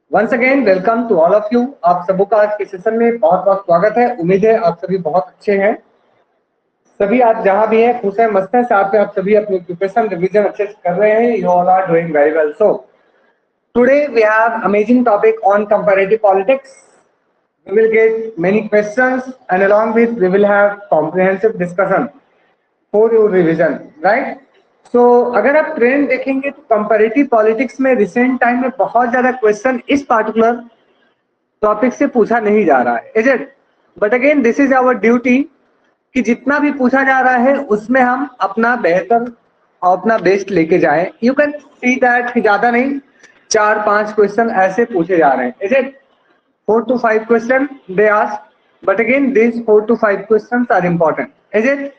Once again welcome to all of you. आप सबों का आज के सेशन में बहुत बहुत स्वागत है। उम्मीद है आप सभी बहुत अच्छे हैं। सभी आप जहां भी हैं खुश हैं, मस्त हैं। साथ में आप सभी अपनी प्रिपरेशन रिवीजन अच्छे से कर रहे हैं। You all are doing very well. So today we have amazing topic on comparative politics. We will get many questions and along with we will have comprehensive discussion for your revision, right? So अगर आप trend देखेंगे तो comparative politics में recent time में बहुत ज्यादा question इस particular topic से पूछा नहीं जा रहा है, is it? But again this is our duty कि जितना भी पूछा जा रहा है उसमें हम अपना बेहतर और अपना बेस्ट लेके जाएं. यू कैन सी दैट कि ज्यादा नहीं, 4-5 क्वेश्चन ऐसे पूछे जा रहे हैं, is it? 4 to 5 question they ask, but again these 4 to 5 questions are important, is it?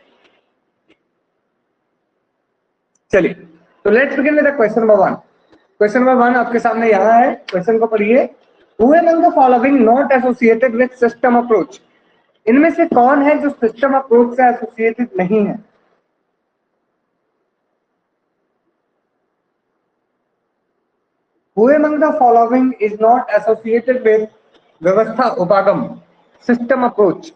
चलिए, तो let's begin with the question number 1. Question number 1 आपके सामने यहाँ है, क्वेश्चन को पढ़िए. Who among the following not associated with system approach? इनमें से कौन है जो सिस्टम अप्रोच से एसोसिएटेड नहीं है? Who among the following is not associated with व्यवस्था उपागम system approach?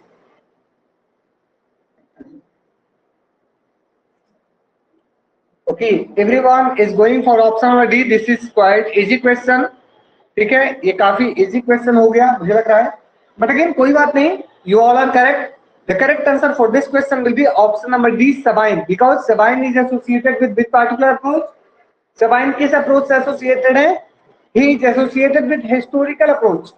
Okay, everyone is going for option number D. This is quite easy question. ठीक है, ये काफी इजी क्वेश्चन हो गया मुझे लग रहा है, बट अगेन कोई बात नहीं, you all are correct. The correct answer for this question will be option number D, Sabine. Because Sabine is associated with which particular approach? Sabine किस अप्रोच से एसोसिएटेड है? He is associated with historical approach,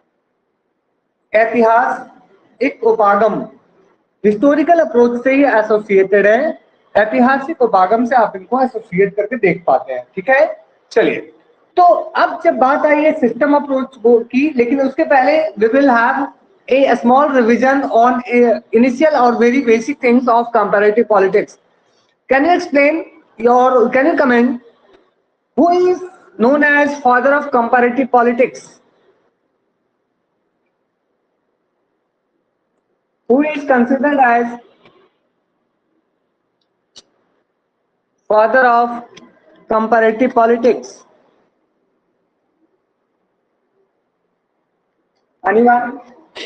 ऐतिहासिक उपागम. Historical approach से ही associated है. ऐतिहासिक उपागम से आप इनको एसोसिएट करके देख पाते हैं. ठीक है, चलिए. तो अब जब बात आई है सिस्टम अप्रोच की, लेकिन उसके पहले we will have a small revision on initial और very basic things of comparative politics. Can you explain your, can you comment who is known as father of comparative politics? Who is considered as father of comparative politics? Anyone?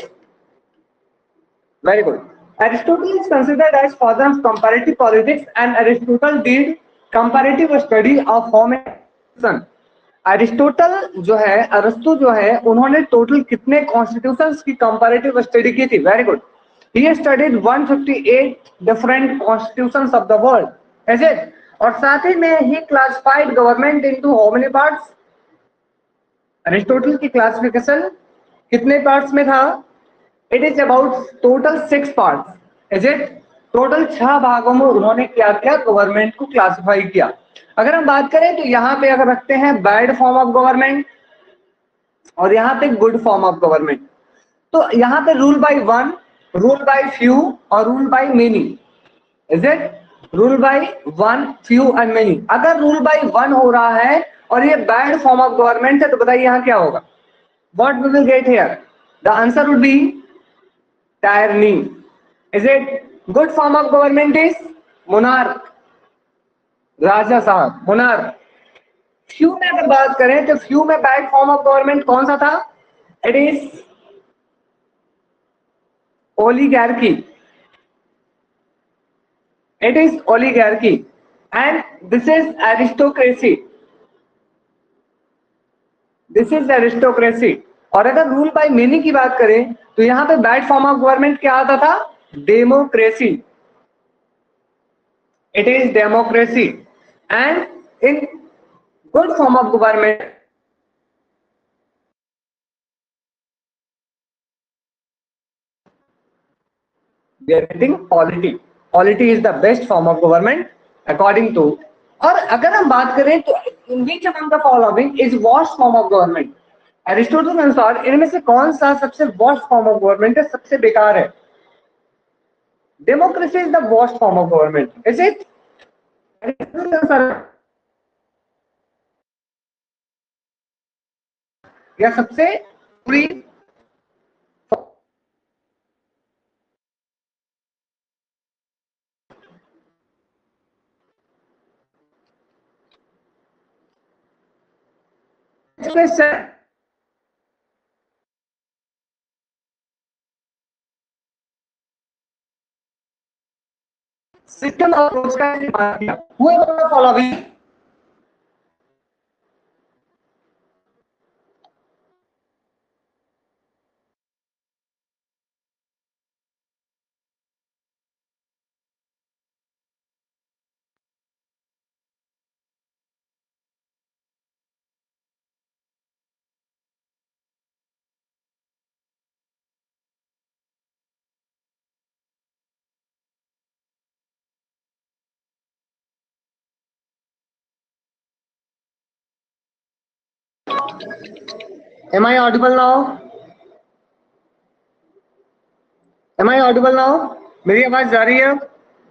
Very good. Aristotle is considered as father of comparative politics, and Aristotle did comparative study of human. Aristotle जो है, अरस्तु जो है, उन्होंने total कितने constitutions की comparative study की थी? Very good. He studied 158 different constitutions of the world, is it? और साथ ही में ही classified government into how many parts? Aristotle की क्लासिफिकेशन कितने पार्ट्स में था? It is about total 6 parts, is it? Total 6 भागों में उन्होंने क्या किया? गवर्नमेंट को क्लासिफाई किया. अगर हम बात करें तो यहाँ पे अगर रखते हैं बैड फॉर्म ऑफ गवर्नमेंट और यहाँ पे गुड फॉर्म ऑफ गवर्नमेंट, तो यहाँ पे rule by one, rule by few और rule by many, is it? Rule by one, few and many. अगर रूल बाय वन हो रहा है और ये बैड फॉर्म ऑफ गवर्नमेंट है, तो बताइए यहाँ क्या होगा? What we will get here? The answer would be tyranny, is it? Good form of government is monarch, राजा साहब, मोनार्क. फ्यू में अगर बात करें तो फ्यू में बैड फॉर्म ऑफ गवर्नमेंट कौन सा था? It is oligarchy, it is oligarchy and this is aristocracy, this is aristocracy. और अगर रूल बाय मेनी की बात करें तो यहां पे बैड फॉर्म ऑफ गवर्नमेंट क्या आता था? Democracy, it is democracy. And in good form of government we are getting polity. Polity is the best form of government according to. और अगर हम बात करें तो in which among the following is worst form of government? Aristotle के अनुसार इनमें से कौन सा सबसे worst form of government है, सबसे बेकार है? Democracy is the worst form of government, is it? Aristotle के अनुसार यह सबसे बुरी सिस्टम अप्रोच का इस्तेमाल किया? Whoever the following Am I audible now? Am I audible now? मेरी आवाज जा रही है?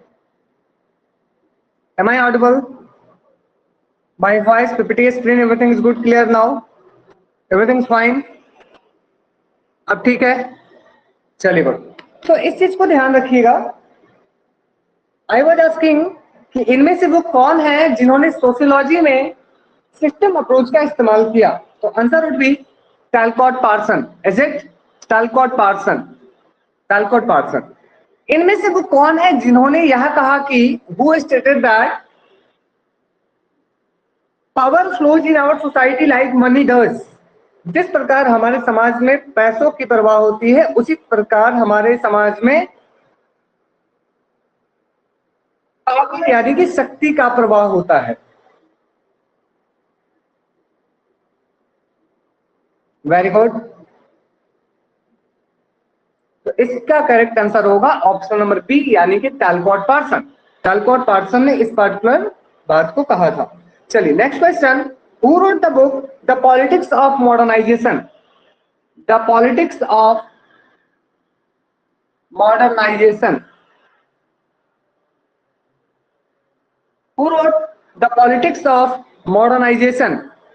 Am I audible? My voice, PPT screen, everything is good, clear now? Everything is fine? अब ठीक है? चलिए गुड। तो इस चीज को ध्यान रखिएगा। आई वाज आस्किंग कि इनमें से वो कौन है जिन्होंने सोशियोलॉजी में सिस्टम अप्रोच का इस्तेमाल किया? तो answer would be Talcott Parson. Is it? Talcott Parson. Talcott Parson. इनमें से वो कौन है जिन्होंने यह कहा कि who stated that power flows in our society like money does. जिस प्रकार हमारे समाज में पैसों की प्रवाह होती है उसी प्रकार हमारे समाज में पावर यानी कि शक्ति का प्रवाह होता है। Very good. तो इसका करेक्ट आंसर होगा ऑप्शन नंबर बी यानी कि टैलकॉट पार्सन। टैलकॉट पार्सन ने इस पार्टिकुलर बात को कहा था। चलिए next question. Who wrote the book the politics of modernization? The politics of modernization. Who wrote the politics of modernization?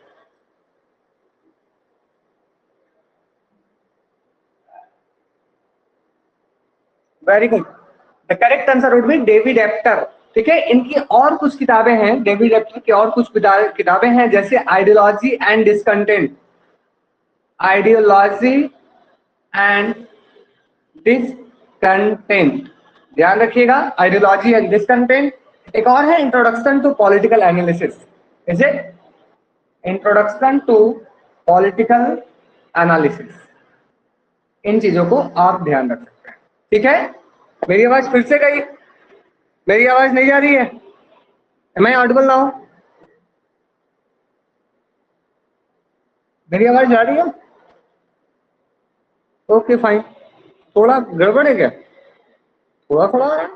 Very good. The correct answer would be David Apter. ठीक है, इनकी और कुछ किताबें हैं, डेविड एप्टर की और कुछ किताबें हैं जैसे ideology and discontent. Ideology and discontent, ध्यान रखिएगा, आइडियोलॉजी एंड डिसकंटेंट। एक और है introduction to political analysis. Is it? Introduction to political analysis. इन चीजों को आप ध्यान रख सकते हैं। ठीक है, मेरी आवाज फिर से गई? मेरी आवाज नहीं जा रही है? Am I audible now? मेरी आवाज जा रही है? Okay fine. थोड़ा गड़बड़ है क्या? थोड़ा थोड़ा है?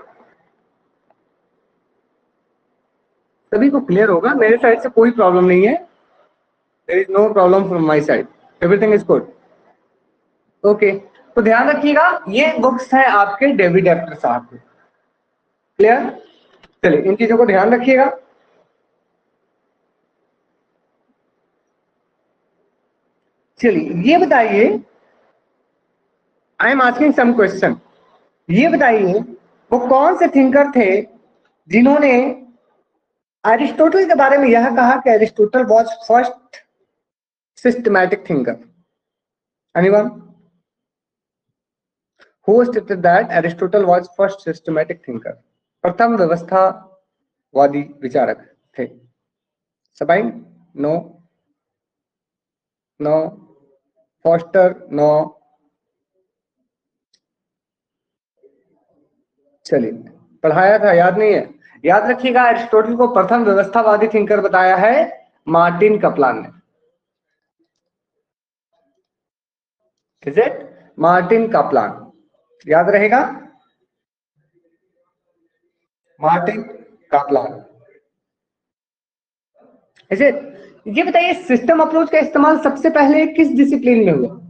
सभी को क्लियर होगा? मेरे साइड से कोई प्रॉब्लम नहीं है। There is no problem from my side, everything is good. Okay, तो ध्यान रखिएगा ये बुक्स हैं आपके डेविड एप्टर साहब के। क्लियर? चलिए इन चीजों को ध्यान रखिएगा। चलिए ये बताइए, I am asking some question. ये बताइए वो कौन से थिंकर थे जिन्होंने एरिस्टोटल के बारे में यह कहा कि Aristotle was first systematic thinker? Anyone who stated that Aristotle was first systematic thinker? प्रथम व्यवस्थावादी विचारक थे। Sabine? No. No. Foster? No. चलिए पढ़ाया था, याद नहीं है? याद रखिएगा एरिस्टोटल को प्रथम व्यवस्थावादी थिंकर बताया है मार्टिन कपलान ने। Is it? मार्टिन कपलान, याद रहेगा? Martin Kaplan. Is it? ये बताइए सिस्टम अप्रोच का इस्तेमाल सबसे पहले किस डिसिप्लिन में हुआ?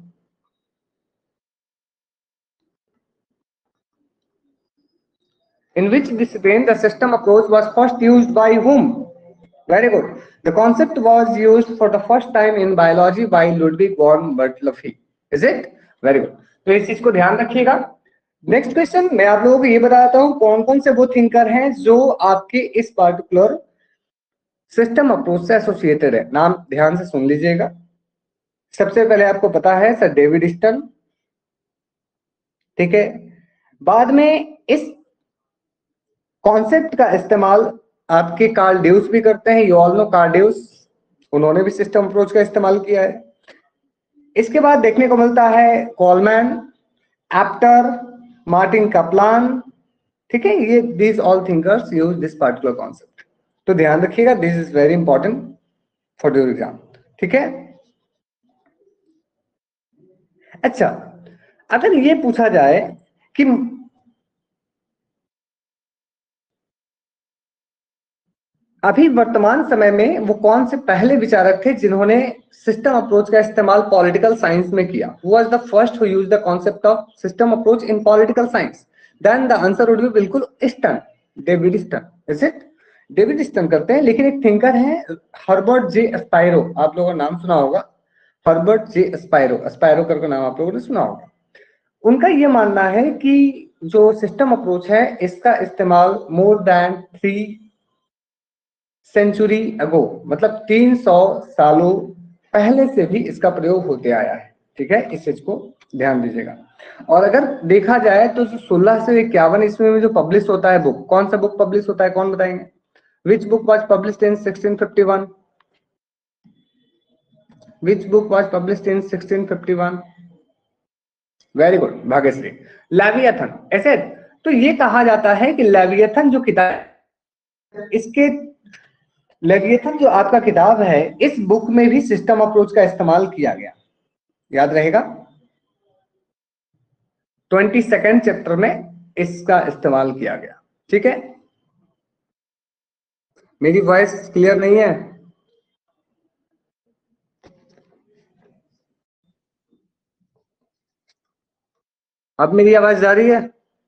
In which discipline the system approach was first used by whom? Very good. The concept was used for the first time in biology by Ludwig von Bertalanffy. Is it? Very good. तो इस चीज को ध्यान रखिएगा। Next question, मैं आप लोगों को ये बताता हूँ कौन कौन से वो थिंकर हैं जो आपके इस पार्टिकुलर सिस्टम अप्रोच से एसोसिएटेड है। नाम ध्यान से सुन लीजिएगा। सबसे पहले आपको पता है सर डेविड स्टन। ठीक है, बाद में इस कॉन्सेप्ट का इस्तेमाल आपके कार्ल ड्यूस भी करते हैं, you all know Karl Deutsch, उन्होंने भी सिस्टम अप्रोच का इस्तेमाल किया है। इसके बाद देखने को मिलता है कॉलमैन, एप्टर, मार्टिन कपलान, ठीक है, ये these all thinkers use this particular concept. तो ध्यान रखिएगा, this is very important for your exam, ठीक है। अच्छा, अगर ये पूछा जाए कि अभी वर्तमान समय में वो कौन से पहले विचारक थे जिन्होंने सिस्टम अप्रोच का इस्तेमाल पॉलिटिकल साइंस में किया, who was the first who used the concept of system approach in political science, then the answer would be बिल्कुल Easton, David Easton. Is it? David Easton करते हैं, लेकिन एक थिंकर है हर्बर्ट जे स्पाइरो, आप लोगों ने नाम सुना होगा, हर्बर्ट जे स्पाइरो, स्पाइरो करके नाम आप लोगों ने सुना होगा। उनका ये मानना है कि जो सिस्टम अप्रोच है इसका इस्तेमाल मोर देन 3 सेंचुरी अगो, मतलब 300 सालों पहले से भी इसका प्रयोग होते आया है, ठीक है, इस चीज को ध्यान दीजिएगा। और अगर देखा जाए तो 1651 ईस्वी में जो पब्लिश होता है बुक, कौन सा बुक पब्लिश होता है, कौन बताएंगे? Which book was published in 1651? Which book was published in 1651? Very good Bhagyashree, Leviathan. ऐसे तो ये कहा जाता है कि लेविएथन जो किताब, इसके लेविएथन जो आपका किताब है, इस बुक में भी सिस्टम अप्रोच का इस्तेमाल किया गया, याद रहेगा। 22nd चैप्टर में इसका इस्तेमाल किया गया, ठीक है। मेरी वॉइस क्लियर नहीं है? अब मेरी आवाज जा रही है?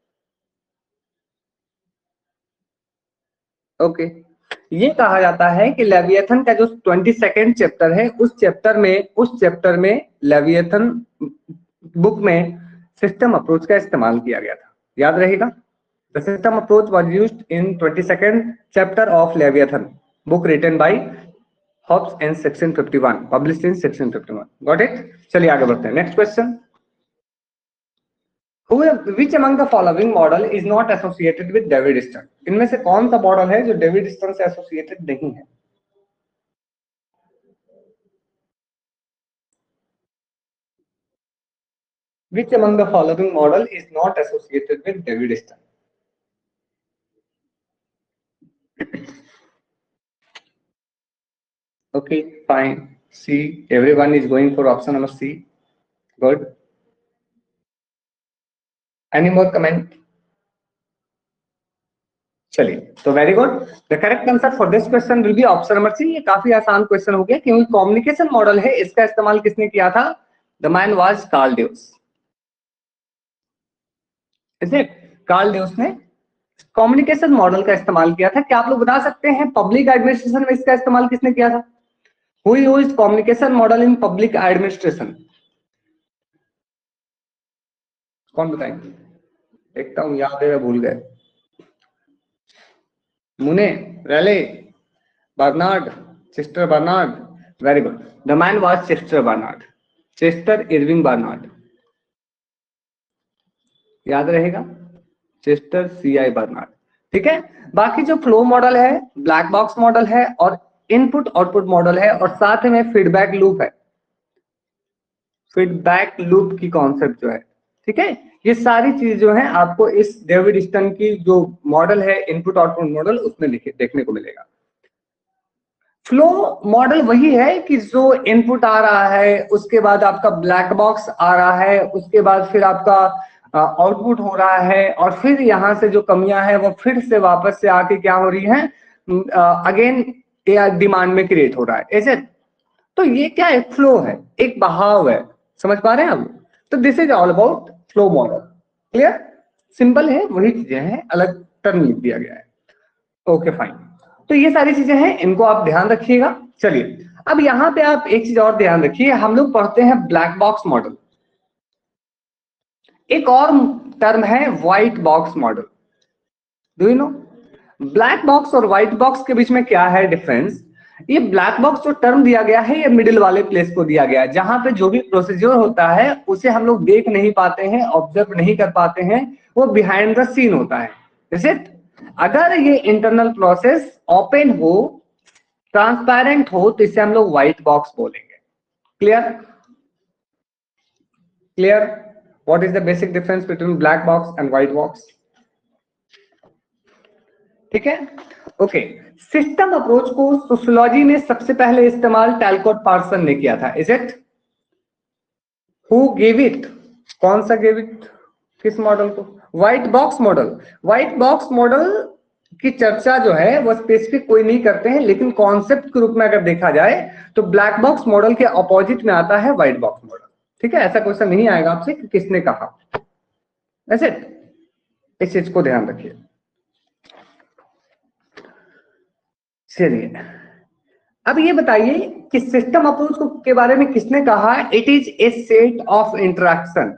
ओके। ये कहा जाता है कि लेविएथन का जो 22nd चैप्टर है, उस चैप्टर में लेविएथन बुक में सिस्टम अप्रोच का इस्तेमाल किया गया था, याद रहेगा। The system approach was used in 22nd chapter of Leviathan, book written by Hobbes in 1651, published in 1651. Got it? चलिए आगे बढ़ते हैं। Next question. Which among the following model is not associated with David Stern? इनमें से कौन सा model है जो डेविड स्टर्न से एसोसिएटेड नहीं है? Which among the following model is not associated with David Stern? Okay, fine. C. Everyone is going for option number C. Good. Any more comment? चलिए, तो very good, the correct answer for this question will be option number C. ये काफी आसान question हो गया, क्योंकि communication model है, इसका इस्तेमाल किसने किया था? The man was Karl Deutsch. इसे कार्ल ड्यूस ने कम्युनिकेशन मॉडल का इस्तेमाल किया था। क्या आप लोग बता सकते हैं पब्लिक एडमिनिस्ट्रेशन में इसका इस्तेमाल किसने किया था? Who used communication model in public administration? कौन बताएंगे? देखता हूं, याद है भूल गए। Mooney, Reiley, Barnard, Chester Barnard. Very good, the man was Chester Barnard, Chester Irving Barnard, याद रहेगा, चेस्टर सीआई बर्नार्ड, ठीक है। बाकी जो फ्लो मॉडल है, ब्लैक बॉक्स मॉडल है, और इनपुट आउटपुट मॉडल है, और साथ में फीडबैक लूप है, फीडबैक लूप की कॉन्सेप्ट जो है, ठीक है। ये सारी चीज जो है आपको इस डेविड स्टर्न की जो मॉडल है, इनपुट आउटपुट मॉडल, उसमें देखने को मिलेगा। फ्लो मॉडल वही है कि जो इनपुट आ रहा है, उसके बाद आपका ब्लैक बॉक्स आ रहा है, उसके बाद फिर आपका आउटपुट हो रहा है, और फिर यहाँ से जो कमियां हैं वो फिर से वापस से आके क्या हो रही है, अगेन डिमांड में क्रिएट हो रहा है, ऐसे। तो ये क्या है? फ्लो है, एक बहाव है, समझ पा रहे हैं आप? तो this is all about flow model. Clear? Simple है, वही चीजें हैं, अलग टर्म लिख दिया गया है। ओके फाइन, तो ये सारी चीजें हैं, इनको आप ध्यान रखिएगा। चलिए, अब यहाँ पे आप एक चीज और ध्यान रखिए, हम लोग पढ़ते हैं ब्लैक बॉक्स मॉडल, एक और टर्म है white box model. Do you know black box और व्हाइट बॉक्स के बीच में क्या है डिफरेंस? ये ब्लैक बॉक्स जो टर्म दिया गया है, ये मिडिल वाले प्लेस को दिया गया है, जहां पे जो भी प्रोसीजर होता है उसे हम लोग देख नहीं पाते हैं, ऑब्जर्व नहीं कर पाते हैं, वो बिहाइंड द सीन होता है, इज इट? अगर ये इंटरनल प्रोसेस ओपन हो, ट्रांसपेरेंट हो, तो इसे हम लोग व्हाइट बॉक्स बोलेंगे। Clear? Clear? What is the basic difference between black box and white box? ठीक है, ओके। सिस्टम अप्रोच को सोशियोलॉजी में सबसे पहले इस्तेमाल टैलकोट पार्सन ने किया था। Is it? Who give it? कौन सा गिव इट? किस मॉडल को? White box model. White box model की चर्चा जो है वो स्पेसिफिक कोई नहीं करते हैं, लेकिन कॉन्सेप्ट के रूप में अगर देखा जाए तो ब्लैक बॉक्स मॉडल के अपोजिट में आता है व्हाइट बॉक्स मॉडल। ठीक है, ऐसा क्वेश्चन नहीं आएगा आपसे कि किसने कहा। ऐसे इस चीज को ध्यान रखिए। चलिए, अब ये बताइए कि सिस्टम अप्रोच के बारे में किसने कहा it is a set of interaction.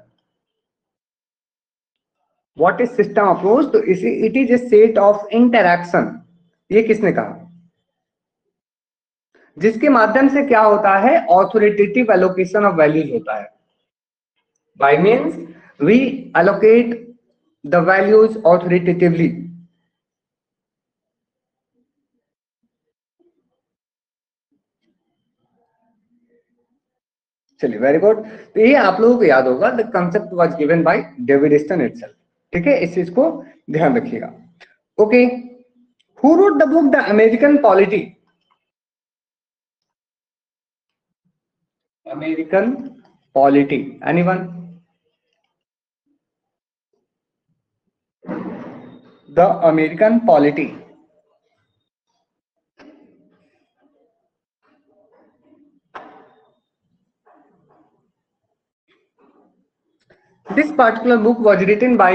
What is system approach? तो इसे it is a set of interaction, ये किसने कहा? जिसके माध्यम से क्या होता है? ऑथोरिटेटिव एलोकेशन ऑफ वैल्यूज होता है। By means we allocate the values authoritatively. चलिए, वेरी गुड। तो ये आप लोगों को याद होगा, the concept was given by David Easton itself. ठीक है, इस चीज को ध्यान रखिएगा। Okay, who wrote the book the American polity? American polity, anyone? The American polity. This particular book was written by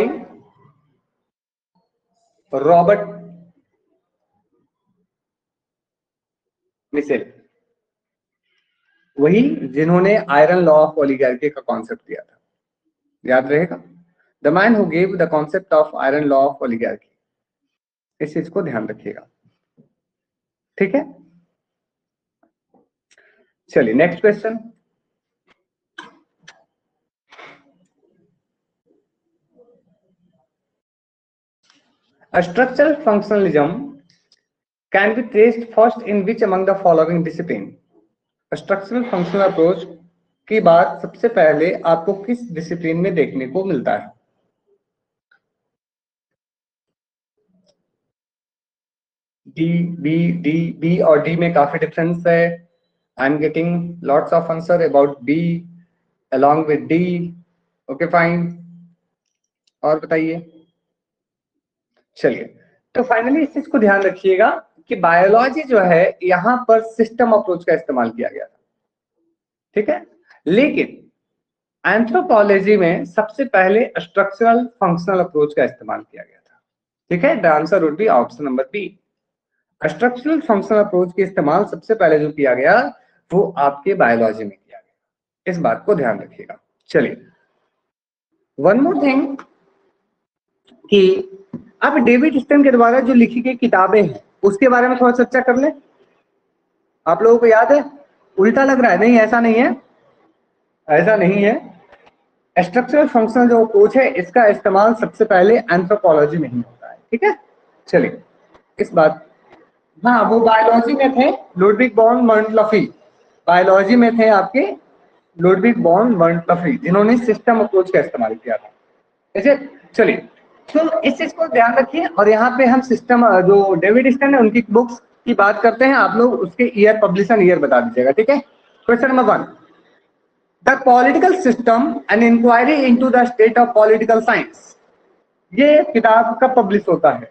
Robert Michels, वही जिन्होंने आयरन लॉ ऑफ ओलिगार्की का कॉन्सेप्ट दिया था। याद रहेगा, the man who gave the concept of iron law of oligarchy. इस चीज को ध्यान रखिएगा। ठीक है, चलिए next question. Structural functionalism can be traced first in which among the following discipline? Structural functional approach की बात सबसे पहले आपको किस डिसिप्लिन में देखने को मिलता है? डी, बी और डी में काफी डिफरेंस है। I am getting lots of answer about B along with D. Okay fine, और बताइए। चलिए, तो फाइनली इस चीज को ध्यान रखिएगा कि बायोलॉजी जो है यहां पर सिस्टम अप्रोच का इस्तेमाल किया गया था। ठीक है, लेकिन एंथ्रोपोलॉजी में सबसे पहले स्ट्रक्चरल फंक्शनल अप्रोच का इस्तेमाल किया गया था। ठीक है, the answer would be option number B. Structural functional approach के इस्तेमाल सबसे पहले जो किया गया वो आपके बायोलॉजी में किया गया। इस बात को ध्यान रखिएगा। चलिए, वन मोर थिंग कि अब डेविड स्टन के द्वारा जो लिखी गई किताबें हैं उसके बारे में थोड़ा चर्चा कर ले। आप लोगों को याद है? उल्टा लग रहा है? नहीं, ऐसा नहीं है, ऐसा नहीं है। स्ट्रक्चरल फंक्शनल जो अप्रोच है इसका इस्तेमाल सबसे पहले एंथ्रोपोलॉजी में ही होता है। ठीक है, चलिए इस बात, हाँ वो बायोलॉजी में थे लुडविग बॉन मर्टलफी। बायोलॉजी में थे आपके लुडविग बॉन मर्टलफी, जिन्होंने सिस्टम अप्रोच का इस्तेमाल किया था। ऐसे चलिए, तो इस चीज को ध्यान रखिए। और यहाँ पे हम सिस्टम जो डेविड स्टन है उनकी बुक्स की बात करते हैं, आप लोग उसके ईयर, पब्लिशन ईयर बता दीजिएगा। ठीक है, question number 1, the political system an inquiry into the state of political science, ये किताब कब पब्लिश होता है?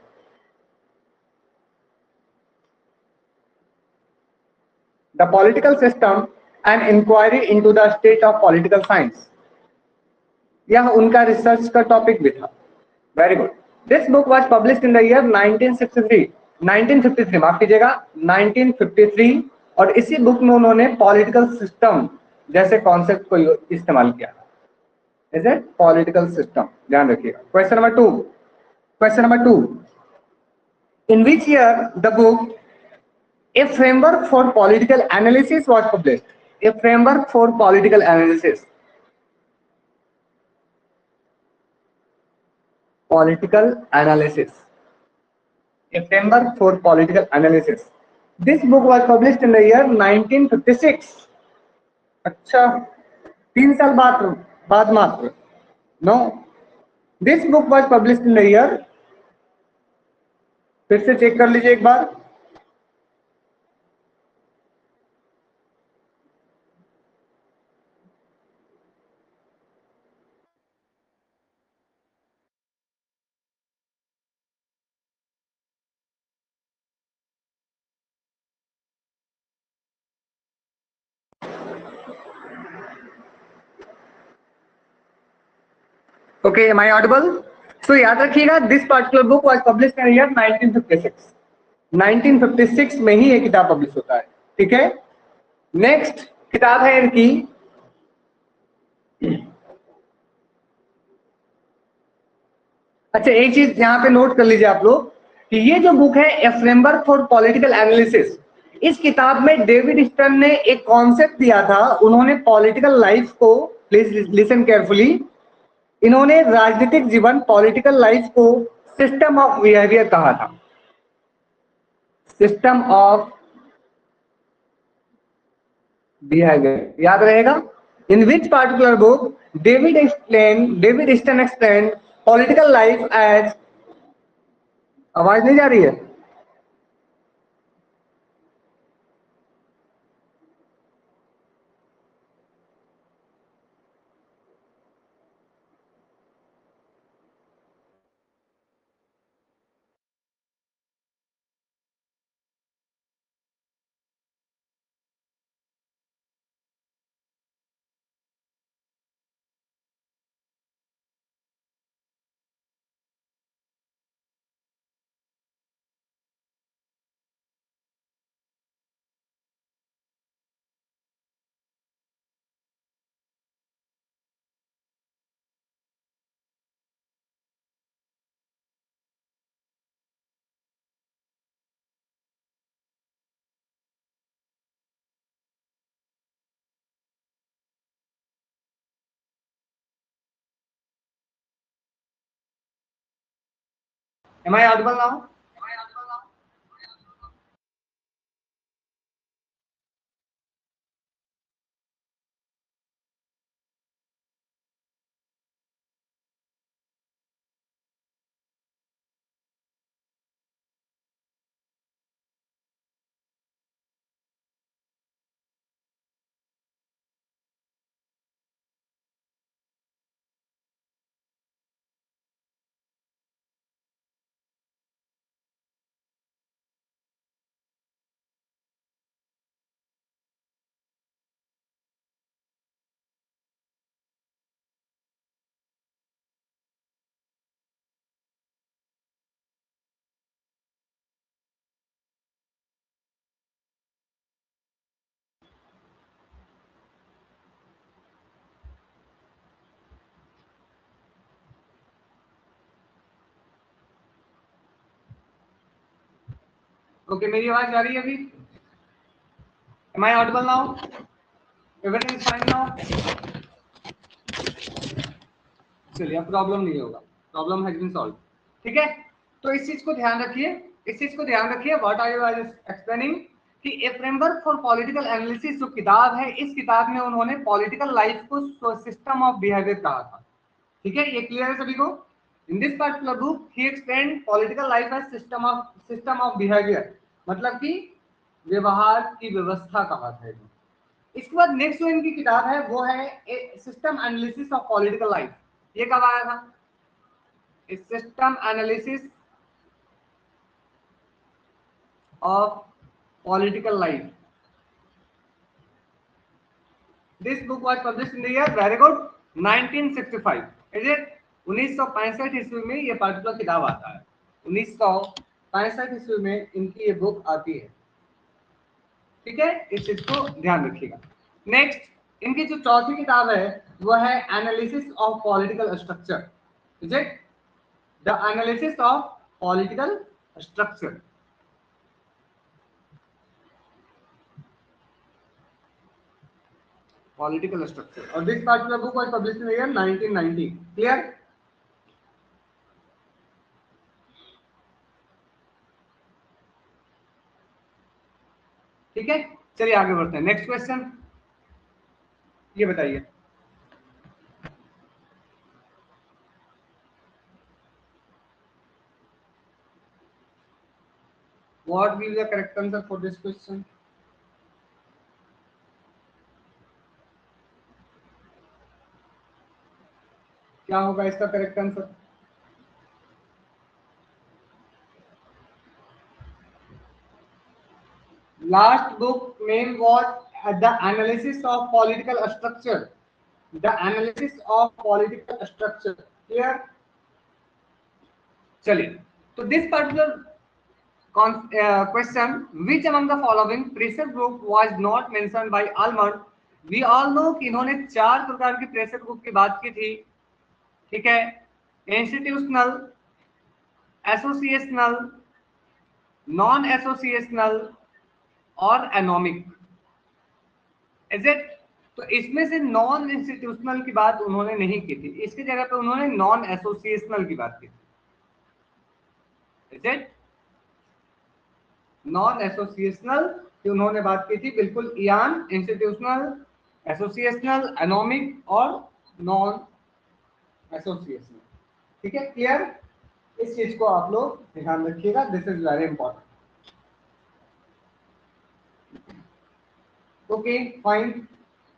The political system an inquiry into the state of political science, यह उनका रिसर्च का टॉपिक भी था। Very good. This book was published in the year 1953 माफ कीजिएगा 1953, और इसी बुक में उन्होंने पॉलिटिकल सिस्टम जैसे कॉन्सेप्ट को इस्तेमाल किया। Is it political system? ध्यान रखिएगा। Question number 2, question number 2, in which year the book a framework for political analysis was published? A framework for political analysis, political analysis, A framework for political analysis. This book was published in the year 1956. अच्छा, 3 साल बाद मात्र. No, this book was published in the year, फिर से check कर लीजिए एक बार. Okay, am I audible? So याद रखिएगा, this particular book was published in year 1956. 1956 में ही ये किताब पब्लिश होता है. ठीक है. नेक्स्ट किताब है इनकी, अच्छा एक चीज यहाँ पे नोट कर लीजिए आप लोग कि ये जो बुक है a framework for political analysis, इस किताब में डेविड स्टर्न ने एक कॉन्सेप्ट दिया था. उन्होंने पॉलिटिकल लाइफ को, प्लीज लिसन केयरफुली, इन्होंने राजनीतिक जीवन, पॉलिटिकल लाइफ को सिस्टम ऑफ बिहेवियर कहा था. सिस्टम ऑफ बिहेवियर याद रहेगा. In which particular book David Easton explain political life as, आवाज नहीं जा रही है? Am I audible now? Okay, मेरी आवाज आ रही है अभी? Am I audible now? Everything is fine now? चलिए, अब प्रॉब्लम नहीं होगा. Problem has been solve. ठीक है. तो इस चीज को ध्यान रखिए, इस चीज को ध्यान रखिए. व्हाट आई वाज एक्सप्लेनिंग कि a framework for political analysis जो किताब है, इस किताब में उन्होंने पॉलिटिकल लाइफ को सिस्टम ऑफ बिहेवियर कहा था. ठीक है, ये क्लियर है सभी को? In this particular book he explained political life as system of behaviour, मतलब कि व्यवहार की व्यवस्था कहा था. इसके बाद नेक्स्ट जो इनकी किताब है वो है system analysis of political life. ये कब आया था? System analysis of political life. This book was published in the year, very good, 1965. Is it? 1965 ईस्वी में ये पर्टिकुलर किताब आता है. 1965 ईस्वी में इनकी ये बुक आती है. ठीक है, इस चीज को ध्यान रखिएगा. नेक्स्ट इनकी जो चौथी किताब है वो है analysis of political structure. Is it? The analysis of political structure. Political structure. और this particular book was published in the year 1990. Clear? ठीक है, चलिए आगे बढ़ते हैं। नेक्स्ट क्वेश्चन, ये बताइए what will the correct answer for this question. क्या होगा इसका correct answer? Last book name was The Analysis of Political Structure. The Analysis of Political Structure. Clear? चलिए, तो this particular question, which among the following pressure group was not mentioned by Almond? We all know कि इन्होंने 4 प्रकार की pressure group की बात की थी, ठीक है, इंस्टीट्यूशनल, एसोसिएशनल, नॉन एसोसिएशनल और एनोमिक। Is it? तो इसमें से नॉन इंस्टीट्यूशनल की बात उन्होंने नहीं की थी, इसकी जगह पे उन्होंने नॉन एसोसिएशनल की बात की थी। Is it? नॉन एसोसिएशनल की उन्होंने बात की थी, बिल्कुल इयान, इंस्टीट्यूशनल, एसोसिएशनल, एनोमिक और नॉन एसोसिएशनल। ठीक है, क्लियर? इस चीज को आप लोग ध्यान रखिएगा, this is very important. Okay, fine.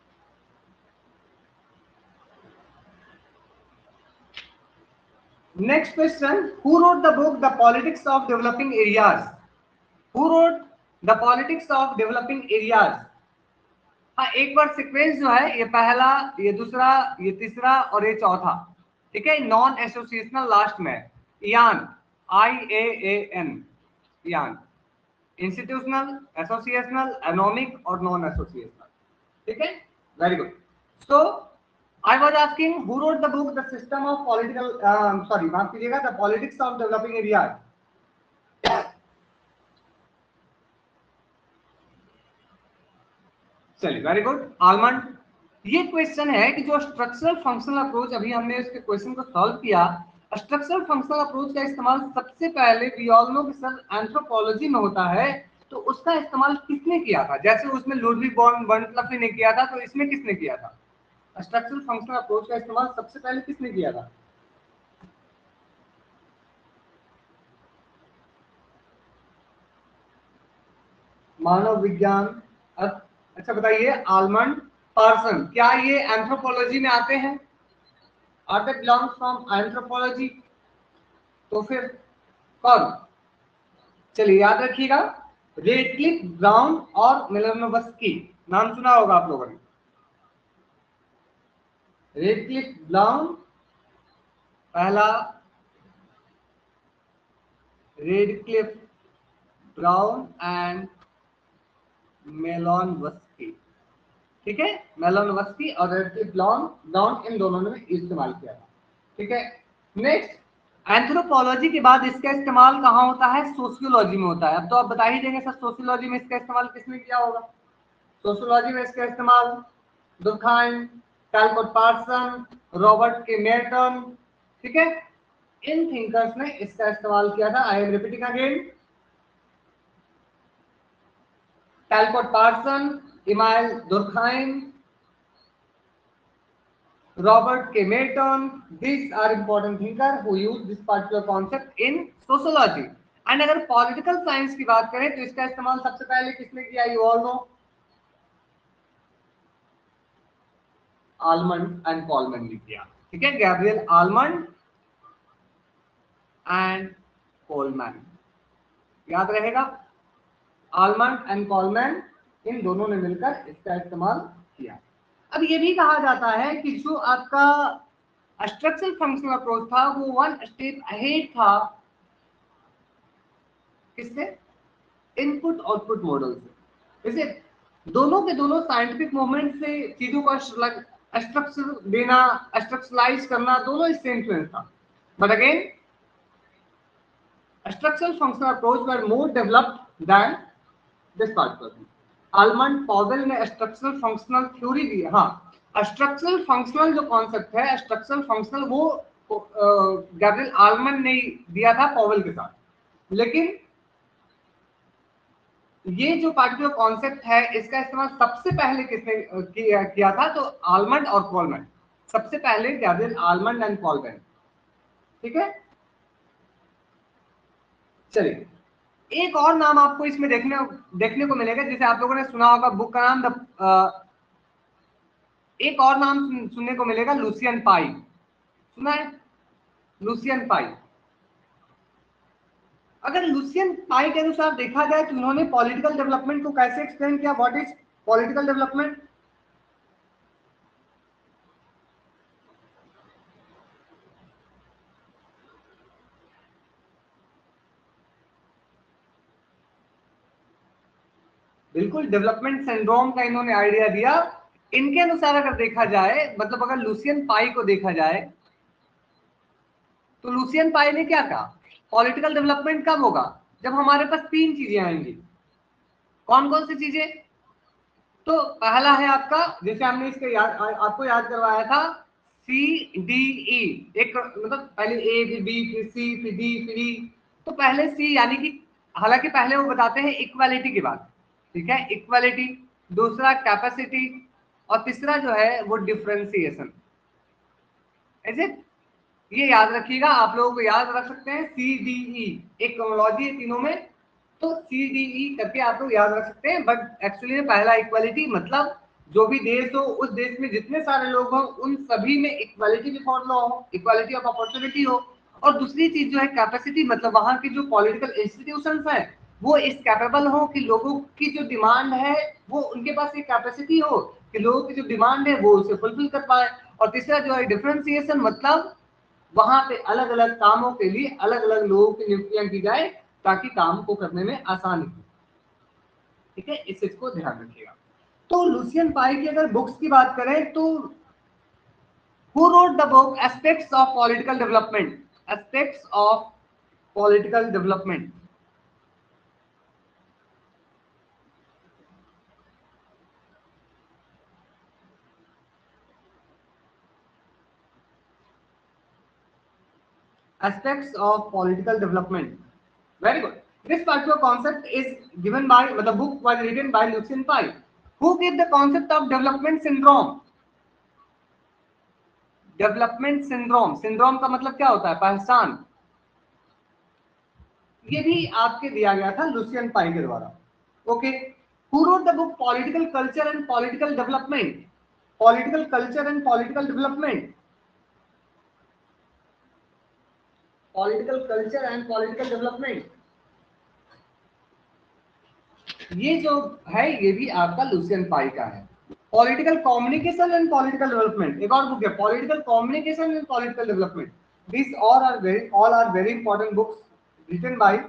Next question, who wrote the book The Politics of Developing Areas? Who wrote The Politics of Developing Areas? हाँ, एक बार सीक्वेंस जो है, ये पहला, ये दूसरा, ये तीसरा और ये चौथा, ठीक है, नॉन एसोसिएशनल लास्ट में, Ian, IAAN, Ian, institutional, associational, anomic और नॉन एसोसिएशनल। ठीक है, very good. So I was asking who wrote the book The System of Political sorry माफ कीजिएगा, The Politics of Developing Areas. चलिए, very good, Almond. ये question है कि जो स्ट्रक्चरल फंक्शनल अप्रोच, अभी हमने इसके क्वेश्चन को सॉल्व किया, स्ट्रक्चरल फंक्शनल अप्रोच का इस्तेमाल सबसे पहले वी ऑल नो कि सर एंथ्रोपोलॉजी में होता है, तो उसका इस्तेमाल किसने किया था? जैसे उसमें लुडविग वॉन बर्नक्लफे ने किया था, तो इसमें किसने किया था? स्ट्रक्चरल फंक्शनल अप्रोच का इस्तेमाल सबसे पहले किसने किया था? मानव विज्ञान। अच्छा बताइए, आलमंड, पर्सन, क्या ये एंथ्रोपोलॉजी में आते हैं? Are they belongs from anthropology? तो फिर कौन? चलिए याद रखिएगा, रेडक्लिफ, ब्राउन और मिलनोवस्की, नाम सुना होगा आप लोगों ने। रेडक्लिफ, ब्राउन पहला, रेडक्लिफ, ब्राउन एंड मेलोनवस्की। ठीक है, मेलोनवस्की और रेडक्लिफ, ब्राउन इन दोनों ने इस्तेमाल किया था। ठीक है, नेक्स्ट, एंथ्रोपोलॉजी के बाद इसका इस्तेमाल कहाँ होता है? सोशियोलॉजी में होता है। अब तो आप बता ही देंगे सर, सोशियोलॉजी में इसका इस्तेमाल किसने किया होगा? सोशियोलॉजी में इसका इस्तेमाल Durkheim, Talcott Parson, Robert K Merton, ठीक है, इन थिंकर्स ने इसका इस्तेमाल किया था। I am repeating again, Talcott Parson, Emile Durkheim, Robert K. Merton, these are important thinkers who use this particular concept in sociology. And अगर political science की बात करें तो इसका इस्तेमाल सबसे पहले किसने किया? You all know, Almond and Coleman ने किया। ठीक है, गैब्रियल आलमंड एंड कॉलमैन, याद रहेगा, आलमंड एंड कॉलमैन, इन दोनों ने मिलकर इसका इस्तेमाल किया। अब ये भी कहा जाता है कि जो आपका स्ट्रक्चरल फंक्शनल अप्रोच था वो वन स्टेप अहेड था किससे? इनपुट आउटपुट मॉडल से। इसे दोनों के दोनों साइंटिफिक मूवमेंट से चीजों का स्ट्रक्चर देना, स्ट्रक्चरलाइज करना, दोनों इससे इन्फ्लुएंस था। But again structural functional approach were more developed than this particular. Almond Powell ने स्ट्रक्चरल फंक्शनल थ्योरी दी। हाँ, स्ट्रक्चरल फंक्शनल जो कॉन्सेप्ट है, स्ट्रक्चरल फंक्शनल, वो गैब्रियल आलमंड ने दिया था पॉवेल के साथ, लेकिन ये जो पार्टिकुलर कॉन्सेप्ट है इसका इस्तेमाल सबसे पहले किसने किया था? तो आलमंड और कोलमैन, सबसे पहले गैब्रियल आलमंड एंड कोलमैन। ठीक है, चलिए एक और नाम आपको इसमें देखने को मिलेगा, जैसे आप लोगों ने सुना होगा बुक का नाम एक और नाम सुनने को मिलेगा, लुसियन पाई। सुना है लुसियन पाई? अगर लुसियन पाई के अनुसार देखा जाए तो उन्होंने पॉलिटिकल डेवलपमेंट को कैसे एक्सप्लेन किया? What is political development? बिल्कुल, डेवलपमेंट सिंड्रोम का इन्होंने आइडिया दिया। इनके अनुसार अगर देखा जाए, मतलब अगर लुसियन पाई को देखा जाए, तो लुसियन पाई ने क्या कहा? पॉलिटिकल डेवलपमेंट कब होगा? जब हमारे पास तीन चीजें आएंगी। कौन कौन सी चीजें? तो पहला है आपका, जैसे हमने इसके आपको याद करवाया था, सी डी ई। एक मतलब पहले ए फिर बी फिर सी फिर डी फिर ई। तो पहले सी यानी कि, हालांकि पहले वो बताते हैं इक्वालिटी की बात। ठीक है, इक्वालिटी। दूसरा कैपेसिटी। और तीसरा जो है वो डिफरेंशिएशन। ऐसे ये याद रखिएगा, आप लोगों को याद रख सकते हैं सी डी ई, एक क्रोनोलॉजी है तीनों में। तो सी डी ई करके आप लोग याद रख सकते हैं। बट एक्चुअली में पहला इक्वालिटी, मतलब जो भी देश हो, उस देश में जितने सारे लोग हों उन सभी में इक्वालिटी बिफोर लॉ हो, इक्वालिटी ऑफ अपॉर्चुनिटी हो। और दूसरी चीज जो है कैपेसिटी, मतलब वहां की जो पॉलिटिकल इंस्टीट्यूशंस हैं वो इस कैपेबल हो कि लोगों की जो डिमांड है वो, उनके पास एक कैपेसिटी हो कि लोगों की जो डिमांड है वो उसे फुलफिल कर पाए। और तीसरा जो है डिफरेंशिएशन, मतलब वहां पे अलग अलग कामों के लिए अलग अलग लोगों की नियुक्तियां की जाए ताकि काम को करने में आसानी हो। ठीक है, इस चीज को ध्यान रखिएगा। तो लुसियन पाई की अगर बुक्स की बात करें तो, who wrote the book aspects of political development? Aspects of political development. Aspects of political development. Very good. This particular concept is given by, the book was written by Lucian Pai. Who gave the concept of development syndrome? Development syndrome, syndrome का मतलब क्या होता है? पहचान। ये भी आपके दिया गया था लुसियन पाई के द्वारा। Okay, who wrote the book political culture and political development? Political culture and political development, political culture and political development, ये जो है ये भी आपका लुसियन पाई का है। Political communication and political development, एक और बुक है political communication and political development. This all are very important books written by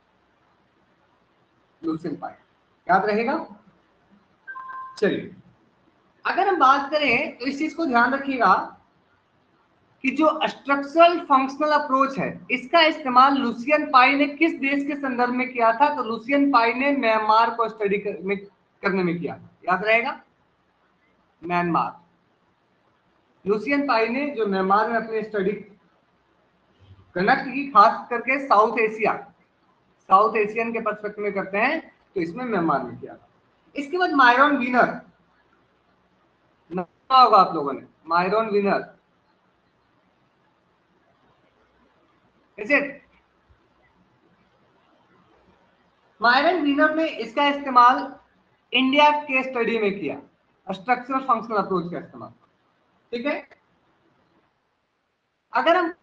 Lucian Pye. याद रहेगा? चलिए, अगर हम बात करें तो इस चीज को ध्यान रखिएगा कि जो स्ट्रक्चरल फंक्शनल अप्रोच है, इसका इस्तेमाल लुसियन पाई ने किस देश के संदर्भ में किया था? तो लुसियन पाई ने म्यांमार को स्टडी करने में किया। याद रहेगा, म्यांमार। लुसियन पाई ने जो म्यांमार में अपनी स्टडी कंडक्ट की, खास करके साउथ एशिया, साउथ एशियन के पर्सपेक्टिव में करते हैं, तो इसमें म्यांमार में किया था। इसके बाद मायरन विनर, नाम होगा आप लोगों ने, Myron Weiner. Is it? Myron Weiner ने इसका इस्तेमाल इंडिया के स्टडी में किया, स्ट्रक्चरल फंक्शनल अप्रोच का इस्तेमाल। ठीक है, अगर हम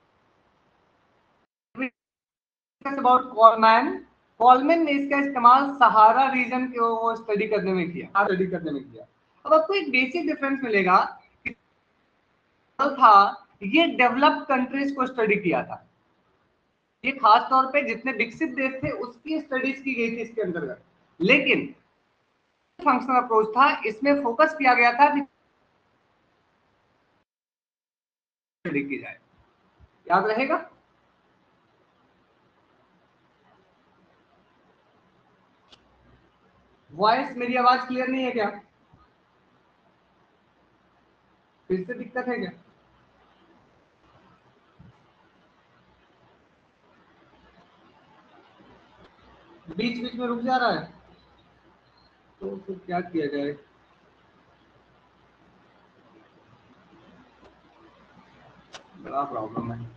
अबाउट कॉलमैन, कॉलमैन ने इसका इस्तेमाल सहारा रीजन को स्टडी करने में किया। अब आपको एक बेसिक डिफरेंस मिलेगा कि था, ये डेवलप्ड कंट्रीज को स्टडी किया था। ये खास तौर पे जितने विकसित देश थे उसकी स्टडीज की गई थी इसके अंतर्गत। लेकिन फंक्शनल अप्रोच था, इसमें फोकस किया गया था कि स्टडी की जाए। याद रहेगा? वॉइस, मेरी आवाज क्लियर नहीं है क्या? फिर से दिक्कत है क्या? बीच बीच में रुक जा रहा है? तो क्या किया जाए? बड़ा प्रॉब्लम है।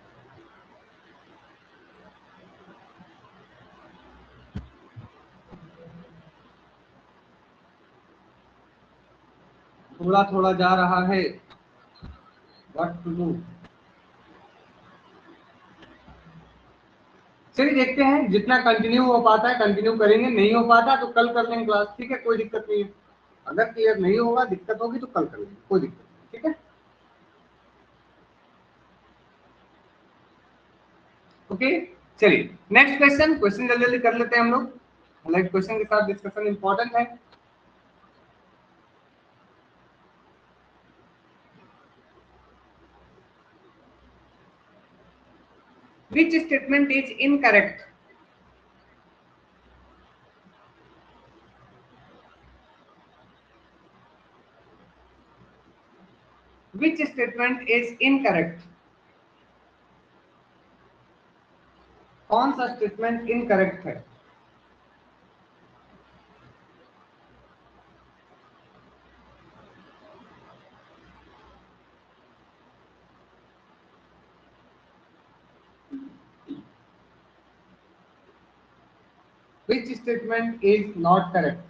थोड़ा थोड़ा जा रहा है, व्हाट टू डू। चलिए देखते हैं, जितना कंटिन्यू हो पाता है कंटिन्यू करेंगे, नहीं हो पाता तो कल कर लेंगे क्लास, ठीक है, कोई दिक्कत नहीं है। अगर क्लियर नहीं होगा, दिक्कत होगी तो कल कर लेंगे, कोई दिक्कत नहीं, ठीक है। ओके, चलिए नेक्स्ट क्वेश्चन। क्वेश्चन जल्दी जल्दी कर लेते हैं हम लोग, हालांकि क्वेश्चन के साथ डिस्कशन इंपॉर्टेंट है। Which statement is incorrect? Which statement is incorrect? कौन सा स्टेटमेंट इनकरेक्ट है? Which statement is not correct?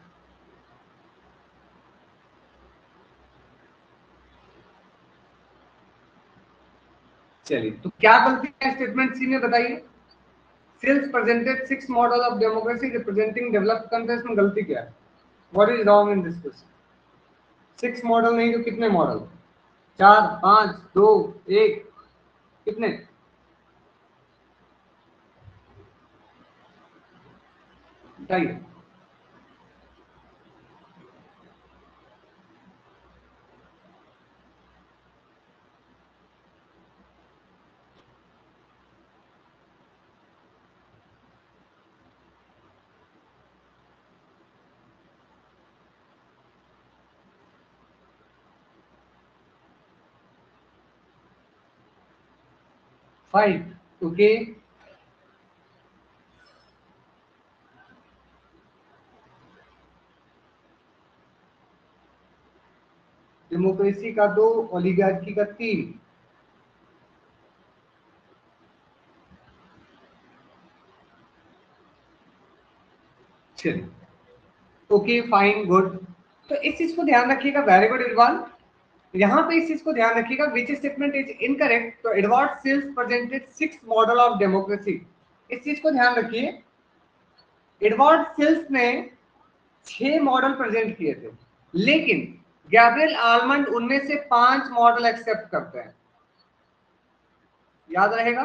चलिए, तो क्या गलती है स्टेटमेंट सी में, बताइए। Shils presented 6 model of democracy representing developed countries में गलती क्या है? What is wrong in this question? 6 model नहीं तो कितने मॉडल? 4, 5, 2, 1, कितने? बताइए। Five, okay. डेमोक्रेसी का 2, ओलिगार्की का 3। चलिए, ओके फाइन गुड। तो इस चीज को ध्यान रखिएगा, वेरी गुड इरफान। यहाँ पे इस चीज को ध्यान रखिएगा, विच स्टेटमेंट इज इनकरेक्ट। तो Edward Shils presented 6 model of democracy, इस चीज को ध्यान रखिए। एडवर्ड सेल्स ने 6 मॉडल प्रेजेंट किए थे, लेकिन गैब्रियल आलमंड उनमें से 5 मॉडल एक्सेप्ट करते हैं, याद रहेगा।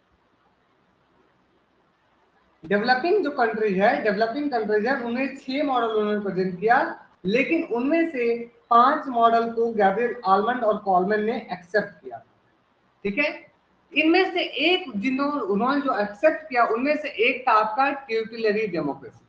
डेवलपिंग कंट्रीज है उनमें 6 मॉडल उन्होंने प्रेजेंट किया, लेकिन उनमें से 5 मॉडल को गैब्रियल आलमंड और कॉलमैन ने एक्सेप्ट किया, ठीक है। इनमें से एक जिन्होंने उन्होंने जो एक्सेप्ट किया, उनमें से एक था आपका ट्यूटिलरी डेमोक्रेसी,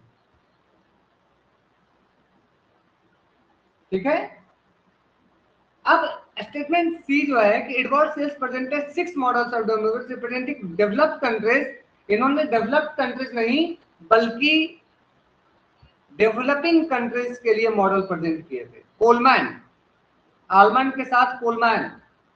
ठीक है। अब स्टेटमेंट सी जो है कि Edward Shils presented 6 models of democracy representing developed countries, इन्होंने डेवलप्ड कंट्रीज नहीं बल्कि डेवलपिंग कंट्रीज के लिए मॉडल प्रेजेंट किए थे। कोलमैन, आलमंड के साथ कोलमैन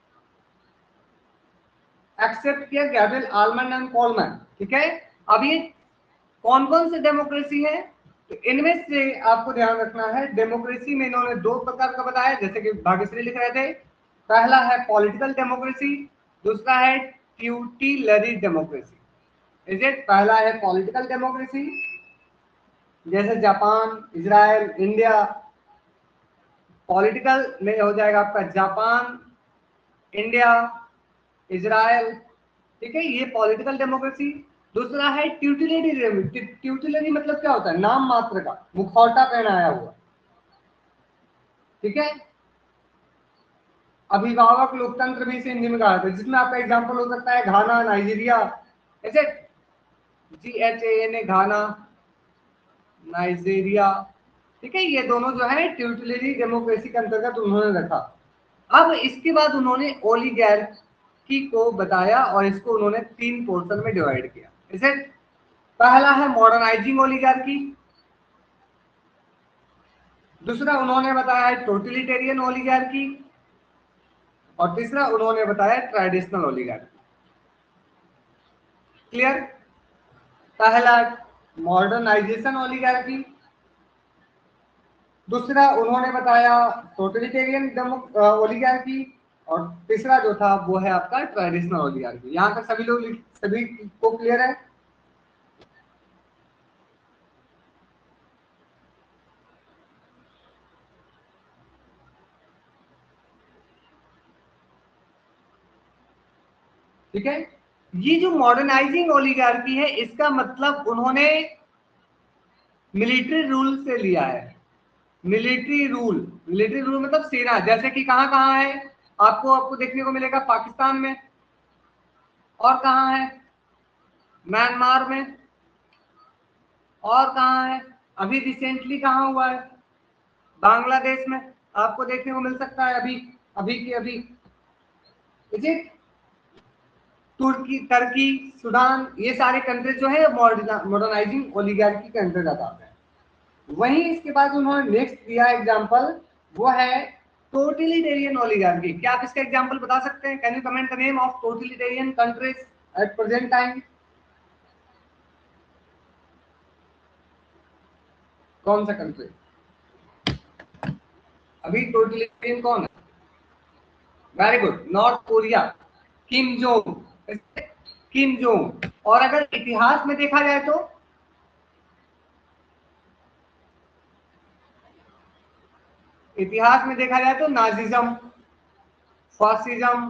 एक्सेप्ट किया, गैब्रियल आलमंड एंड कोलमैन, ठीक है। अब ये कौन कौन से डेमोक्रेसी है? तो इनमें से आपको ध्यान रखना है, डेमोक्रेसी में इन्होंने 2 प्रकार का बताया, जैसे कि भाग्यश्री लिख रहे थे। पहला है पॉलिटिकल डेमोक्रेसी, दूसरा है ट्यूटिलरी डेमोक्रेसी। Is it? पहला है पॉलिटिकल डेमोक्रेसी, जैसे जापान, इजराइल, इंडिया। पॉलिटिकल में हो जाएगा आपका जापान, इंडिया, इजराइल, ठीक है, ये पॉलिटिकल डेमोक्रेसी। दूसरा है ट्यूटिलरी। ट्यूटिलरी मतलब क्या होता है? नाम मात्र का, मुखौटा पहनाया हुआ, ठीक है। अभिभावक लोकतंत्र भी इसे हिंदी में कहा जाता है, जिसमें आपका एग्जांपल हो सकता है घाना, नाइजीरिया, ऐसे GHANA, घाना, नाइजीरिया, ठीक है। ये दोनों जो है ट्यूटिलरी डेमोक्रेसी के अंतर्गत उन्होंने रखा। अब इसके बाद उन्होंने ओलिगार्की को बताया और इसको उन्होंने 3 पोर्शन में डिवाइड किया। इसे पहला है मॉडर्नाइजिंग ओलिगार्की, दूसरा उन्होंने बताया है टोटलिटेरियन ओलिगार्की, और तीसरा उन्होंने बताया ट्रेडिशनल ओलिगार्की। क्लियर? पहला मॉडर्नाइजेशन ओलिगार्की, दूसरा उन्होंने बताया टोटलिटेरियन ओलिगार्की, और तीसरा जो था वो है आपका ट्रेडिशनल ओलिगार्की। यहां तक सभी लोग सभी को क्लियर है? ठीक है। ये जो मॉडर्नाइजिंग ओलिगार्की है, इसका मतलब उन्होंने मिलिट्री रूल से लिया है। मिलिट्री रूल, मिलिट्री रूल मतलब सेना, जैसे कि कहां कहां है आपको देखने को मिलेगा, पाकिस्तान में, और कहां है, म्यांमार में, और कहां है, अभी रिसेंटली कहां हुआ है, बांग्लादेश में आपको देखने को मिल सकता है, अभी अभी की अभी। तुर्की, टर्की, सूडान, ये सारे कंट्रीज जो है मॉडर्नाइजिंग ओलिगार्की के अंतर्गत आते हैं। वहीं इसके बाद उन्होंने नेक्स्ट दिया एग्जांपल, वो है टोटलिटेरियन ओलिगार्की। क्या आप इसका एग्जांपल बता सकते हैं? Can you comment the name of totalitarian countries at present time? कौन सा कंट्री अभी टोटलिटेरियन कौन है? Very good, North Korea, Kim Jong, Kim Jong. और अगर इतिहास में देखा जाए तो Nazism, fascism,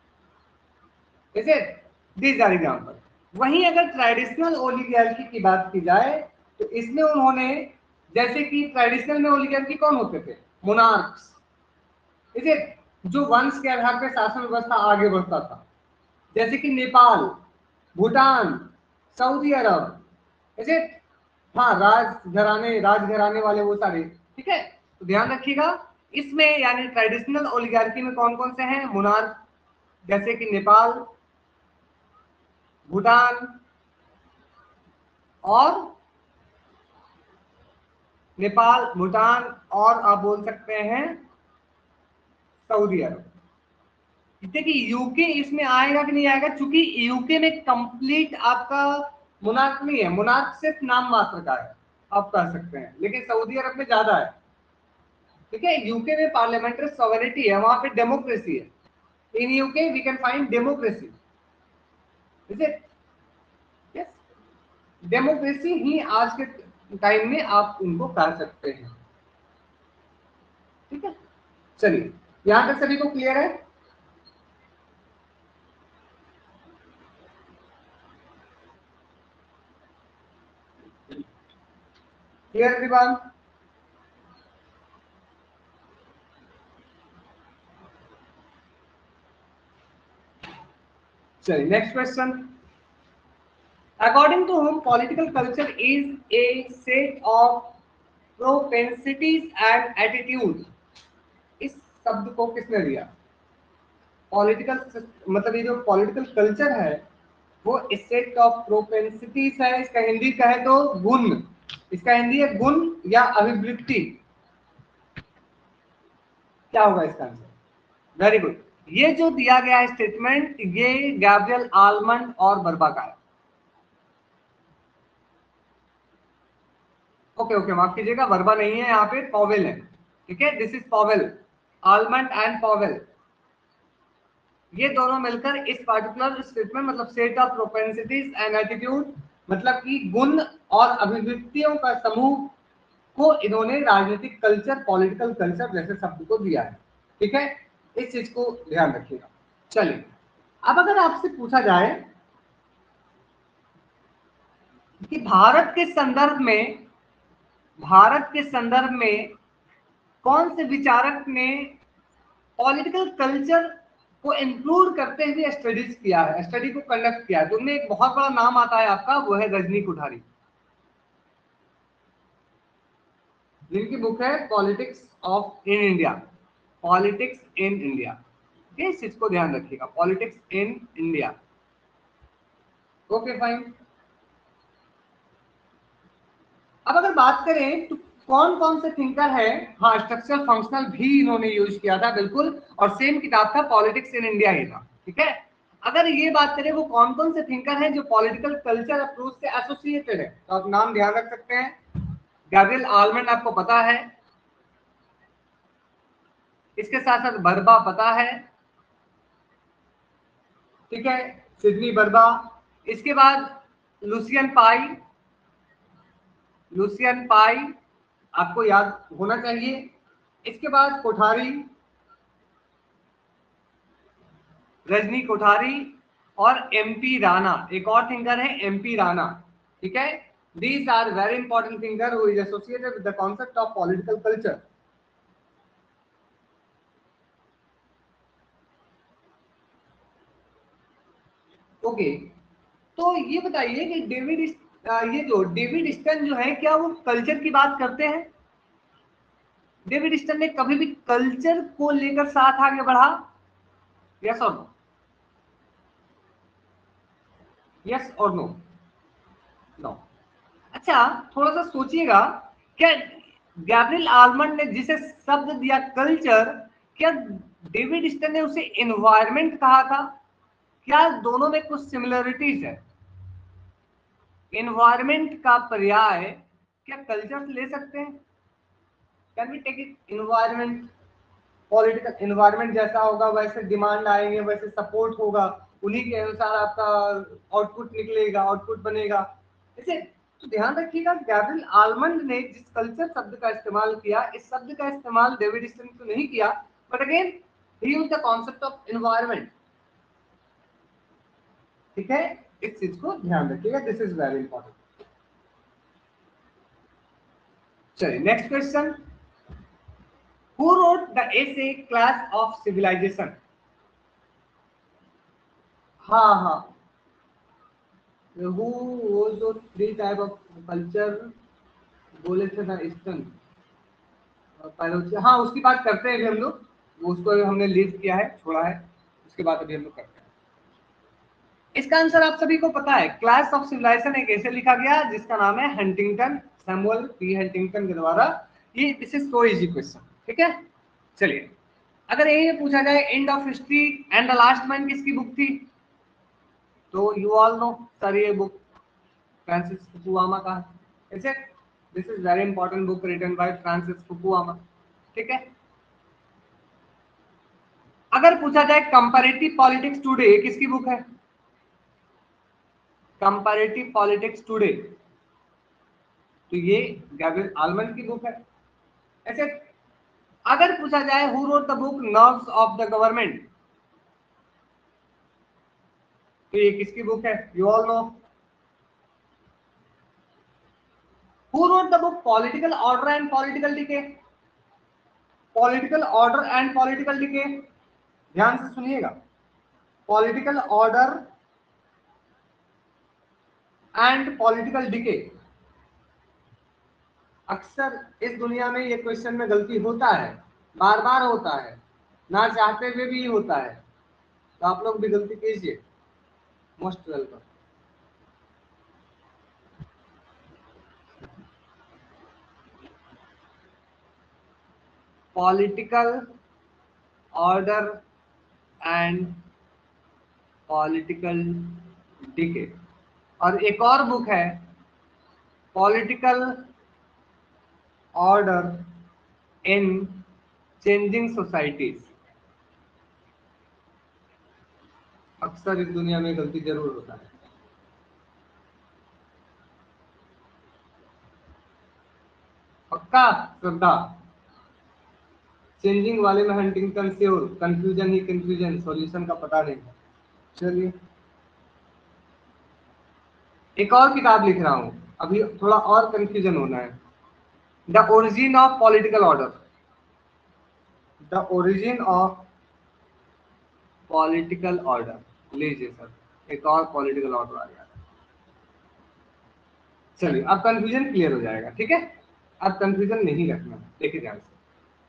these are example. वहीं अगर ट्रेडिशनल ओलिगार्की की बात की जाए तो इसमें उन्होंने, जैसे कि ट्रेडिशनल में ओलिगार्की कौन होते थे? मोनार्क्स, ठीक है, जो वंश के आधार पर शासन व्यवस्था आगे बढ़ता था, जैसे कि नेपाल, भूटान, सऊदी अरब, ठीक है। हाँ, राजघराने वाले वो सारे, ठीक है। तो ध्यान रखिएगा, इसमें यानी ट्रेडिशनल ओलिगार्की में कौन कौन से हैं? मोनार्क, जैसे कि नेपाल, भूटान, और नेपाल, भूटान, और आप बोल सकते हैं सऊदी अरब। देखिए यूके इसमें आएगा कि नहीं आएगा, क्योंकि यूके में कंप्लीट आपका मोनार्क नहीं है, मोनार्क सिर्फ नाम मात्र का है, आप कह सकते हैं, लेकिन सऊदी अरब में ज्यादा है। ठीक है, यूके में पार्लियामेंट्री सॉवरेनिटी है, वहां पे डेमोक्रेसी है। In UK we can find democracy, is it? Yes, democracy ही आज के टाइम में आप उनको कह सकते हैं। ठीक है, चलिए, यहां तक सभी को क्लियर है? क्लियर विवान? चलिए next question. According to whom political culture is a set of propensities and attitudes? इस शब्द को किसने दिया? पॉलिटिकल, मतलब ये जो पॉलिटिकल कल्चर है वो सेट ऑफ प्रोपेंसिटीज है। इसका हिंदी कहे तो गुण, इसका हिंदी है गुण या अभिवृत्ति। क्या होगा इसका आंसर? Very good. ये जो दिया गया है स्टेटमेंट, ये गैब्रियल आलमंड और बर्बा का है। ओके ओके, माफ कीजिएगा, वर्बा नहीं है, यहाँ पे पॉवेल है। ठीक है, this is Powell, Almond and Powell, ये दोनों मिलकर इस पार्टिकुलर स्टेटमेंट, मतलब set of propensities and attitude, मतलब कि गुण और अभिवृत्तियों का समूह को इन्होंने राजनीतिक कल्चर, पॉलिटिकल कल्चर जैसे शब्द को दिया है। ठीक है, इस चीज को ध्यान रखिएगा। चलिए, अब अगर आपसे पूछा जाए कि भारत के संदर्भ में कौन से विचारक ने पॉलिटिकल कल्चर को इंक्लूड करते हुए स्टडीज किया है, स्टडी को कंडक्ट किया है, तो उनमें एक बहुत बड़ा नाम आता है आपका, वो है रजनी कोठारी, जिनकी बुक है politics of in India, politics in India. इस चीज को ध्यान रखिएगा, politics in India. Okay fine. अब अगर बात करें तो कौन कौन से थिंकर है, हाँ स्ट्रक्चरल फंक्शनल भी इन्होंने यूज किया था बिल्कुल, और सेम किताब था पॉलिटिक्स इन इंडिया ही था, ठीक है। अगर ये बात करें वो कौन कौन से थिंकर हैं जो पॉलिटिकल कल्चर अप्रोच से एसोसिएटेड है, तो आप नाम ध्यान रख सकते हैं। गैब्रियल आलमंड आपको पता है, इसके साथ साथ बर्बा पता है, ठीक है, सिडनी बर्बा। इसके बाद लुसियन पाई, लुसियन पाई आपको याद होना चाहिए। इसके बाद कोठारी, रजनी कोठारी, और एमपी राणा, एक और थिंकर है एमपी राणा, ठीक है। These are very important thinker who is associated with the concept of political culture. Okay, तो ये बताइए कि ये जो डेविड स्टर्न जो है, क्या वो कल्चर की बात करते हैं? डेविड स्टर्न ने कभी भी कल्चर को लेकर साथ आगे बढ़ा? यस और नो, यस और नो? नो। अच्छा, थोड़ा सा सोचिएगा, क्या गैब्रियल आलमंड ने जिसे शब्द दिया कल्चर, क्या डेविड स्टर्न ने उसे एनवायरमेंट कहा था? क्या दोनों में कुछ सिमिलरिटीज है? एनवायरमेंट का पर्याय क्या कल्चर ले सकते हैं? Can we take it environment? Political environment जैसा होगा वैसे डिमांड आएंगे, वैसे सपोर्ट होगा, उन्हीं के अनुसार आपका आउटपुट निकलेगा, आउटपुट बनेगा। इसे तो ध्यान रखिएगा, गैब्रियल आलमंड ने जिस कल्चर शब्द का इस्तेमाल किया, इस शब्द का इस्तेमाल डेविड स्टर्न तो नहीं किया, but again he used the concept of environment, ठीक है। इस चीज को ध्यान रखिएगा, दिस इज वेरी इंपॉर्टेंट। चलिए next question, who wrote the essay clash of civilisation? हाँ हाँ, वो जो थ्री टाइप ऑफ कल्चर बोले थे ना ईस्टर्न और पैरोची, हाँ उसकी बात करते हैं अभी हम लोग, वो उसको हमने लीव किया है, छोड़ा है, उसके बाद अभी हम लोग करते हैं। इसका आंसर आप सभी को पता है, क्लास ऑफ सिविलाइजेशन एक ऐसे लिखा गया जिसका नाम है हंटिंगटन, सैमुअल पी हंटिंगटन के द्वारा। ये this is so easy question, ठीक है। चलिए, अगर ये पूछा जाए end of history and the last man किसकी बुक थी, तो यू ऑल नो सर, ये बुक फ्रांसिस फुकुयामा का, is it? This is very important book written by Francis Fukuyama, ठीक है। अगर पूछा जाए कंपैरेटिव पॉलिटिक्स टुडे किसकी बुक है, कंपैरेटिव पॉलिटिक्स टुडे, तो ये गैब्रियल आलमंड की बुक है। ऐसे अगर पूछा जाए who wrote the book nerves of the government, तो ये किसकी बुक है, you all know. Who wrote the book political order and political decay, political order and political decay, ध्यान से सुनिएगा, political order and political decay. अक्सर इस दुनिया में ये क्वेश्चन में गलती होता है, बार बार होता है, ना चाहते हुए भी होता है, तो आप लोग भी गलती कीजिए, most welcome. Political order and political decay, और एक और बुक है political order in changing societies. अक्सर इस दुनिया में गलती जरूर होता है। पक्का श्रद्धा, चेंजिंग वाले में हंटिंगटन श्योर, कंफ्यूजन ही कंफ्यूजन, सॉल्यूशन का पता नहीं। चलिए एक और किताब लिख रहा हूं, अभी थोड़ा और कंफ्यूजन होना है, the origin of political order, the origin of political order. लीजिए सर, एक और पॉलिटिकल ऑर्डर आ गया। चलिए अब कंफ्यूजन क्लियर हो जाएगा, ठीक है। अब कंफ्यूजन नहीं रखना, देखिए ध्यान से,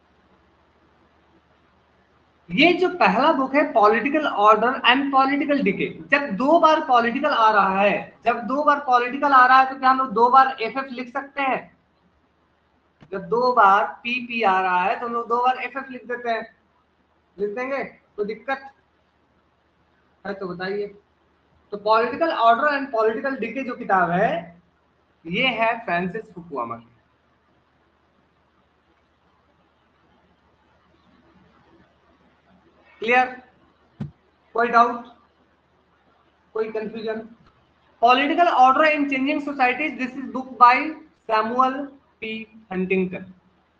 ये जो पहला बुक है political order and political decay, जब दो बार पॉलिटिकल आ रहा है, जब दो बार पॉलिटिकल आ रहा है, तो क्या हम लोग दो बार एफएफ लिख सकते हैं? जब 2 बार पी आ रहा है तो हम लोग 2 बार एफ लिख देते हैं, लिख देंगे, तो दिक्कत है तो बताइए। तो political order and political decay जो किताब है ये है फ्रांसिस फुकुयामा की। क्लियर? कोई डाउट, कोई confusion? Political order in changing societies, this is book by Samuel P Huntington.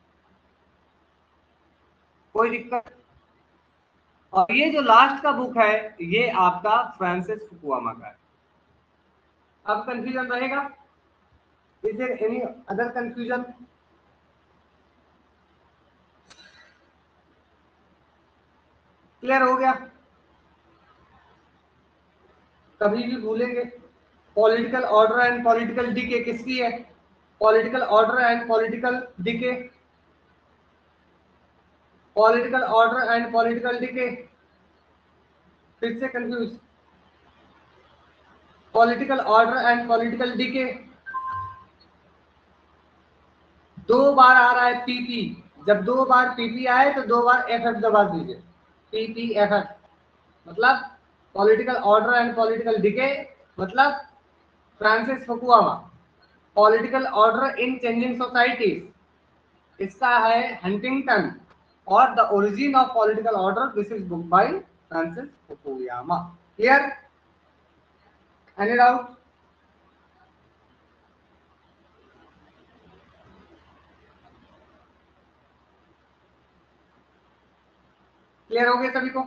कोई दिक्कत? और ये जो लास्ट का बुक है ये आपका फ्रांसिस फुकुयामा का है। अब कंफ्यूजन रहेगा? Is there any other confusion? Clear हो गया? कभी भी भूलेंगे? Political order and political decay किसकी है? Political order and political decay, political order and political decay, फिर से confuse? Political order and political decay 2 बार आ रहा है पीपी, जब 2 बार पीपी आए तो 2 बार एफ दबा दीजिए, पीपी एफ, मतलब political order and political decay, मतलब Francis Fukuyama. Political order in changing societies इसका है हंटिंगटन, और the origin of political order this is book by Francis Fukuyama. Clear? Any doubt? Clear हो गया सभी को?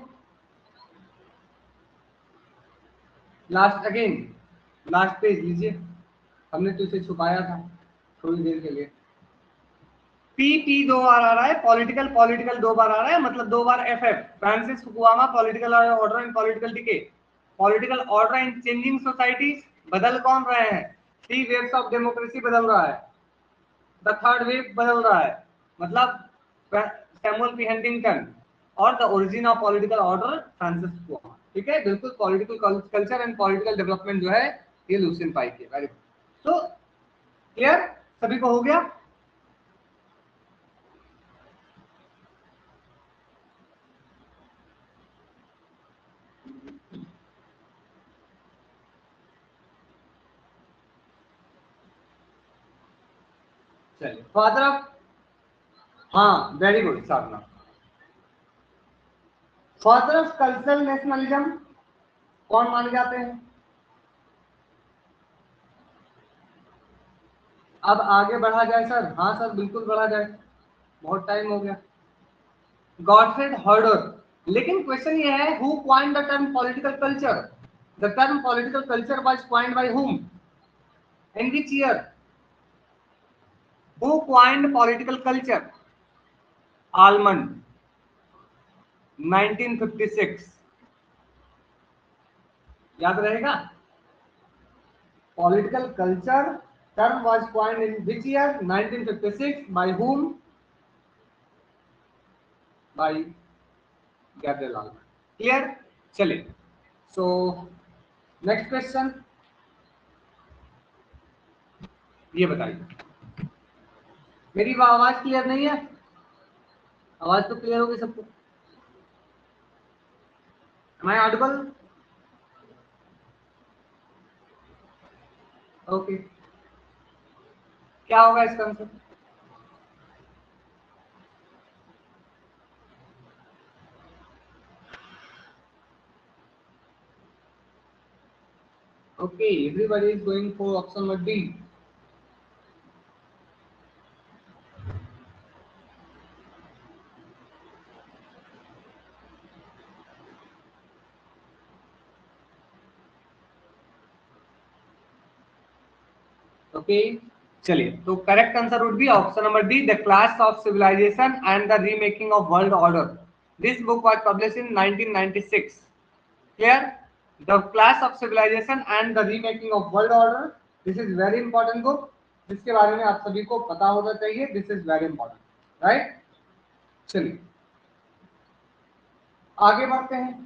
लास्ट अगेन, लास्ट पेज लीजिए, हमने तो इसे छुपाया था थोड़ी देर के लिए। पी 2 बार आ रहा है, पॉलिटिकल पॉलिटिकल 2 बार आ रहा है, मतलब 2 बार F, Francis Fukuyama, political order and political decay. Political order in changing societies, बदल कौन रहे हैं? 3 वेव्स ऑफ डेमोक्रेसी बदल रहा है, द थर्ड वेव बदल रहा है, मतलब सैमुअल पी हंटिंगटन, और the origin of political order Francis Fukuyama. ठीक है, बिल्कुल political culture and political development जो है ये लुसियन पाई की। Very good. तो क्लियर सभी को हो गया? चलिए, फादर ऑफ, हाँ very good Sadhana, father of cultural nationalism कौन माने जाते हैं? अब आगे बढ़ा जाए सर? हाँ सर बिल्कुल बढ़ा जाए, बहुत टाइम हो गया। गॉटफ्रेड हर्डर, लेकिन क्वेश्चन ये है who coined the term political culture? The term political culture was coined by whom? In which year? Who coined political culture? Almond, 1956। याद रहेगा? Political culture term was coined in which year? 1956। By whom? By Gabriel Almond। Clear? चलिए, so next question, ये बताइए, मेरी आवाज clear नहीं है? आवाज तो क्लियर होगी सबको? Am I audible? ओके, क्या होगा इसका answer? Okay, everybody is going for option number D. Okay, चलिए, तो correct answer would be option number D, the clash of civilisation and the remaking of world order. This book was published in 1996। Clear? The clash of civilisation and the remaking of world order, this is very important book, जिसके बारे में आप सभी को पता होना चाहिए। This is very important, right? चलिए आगे बढ़ते हैं।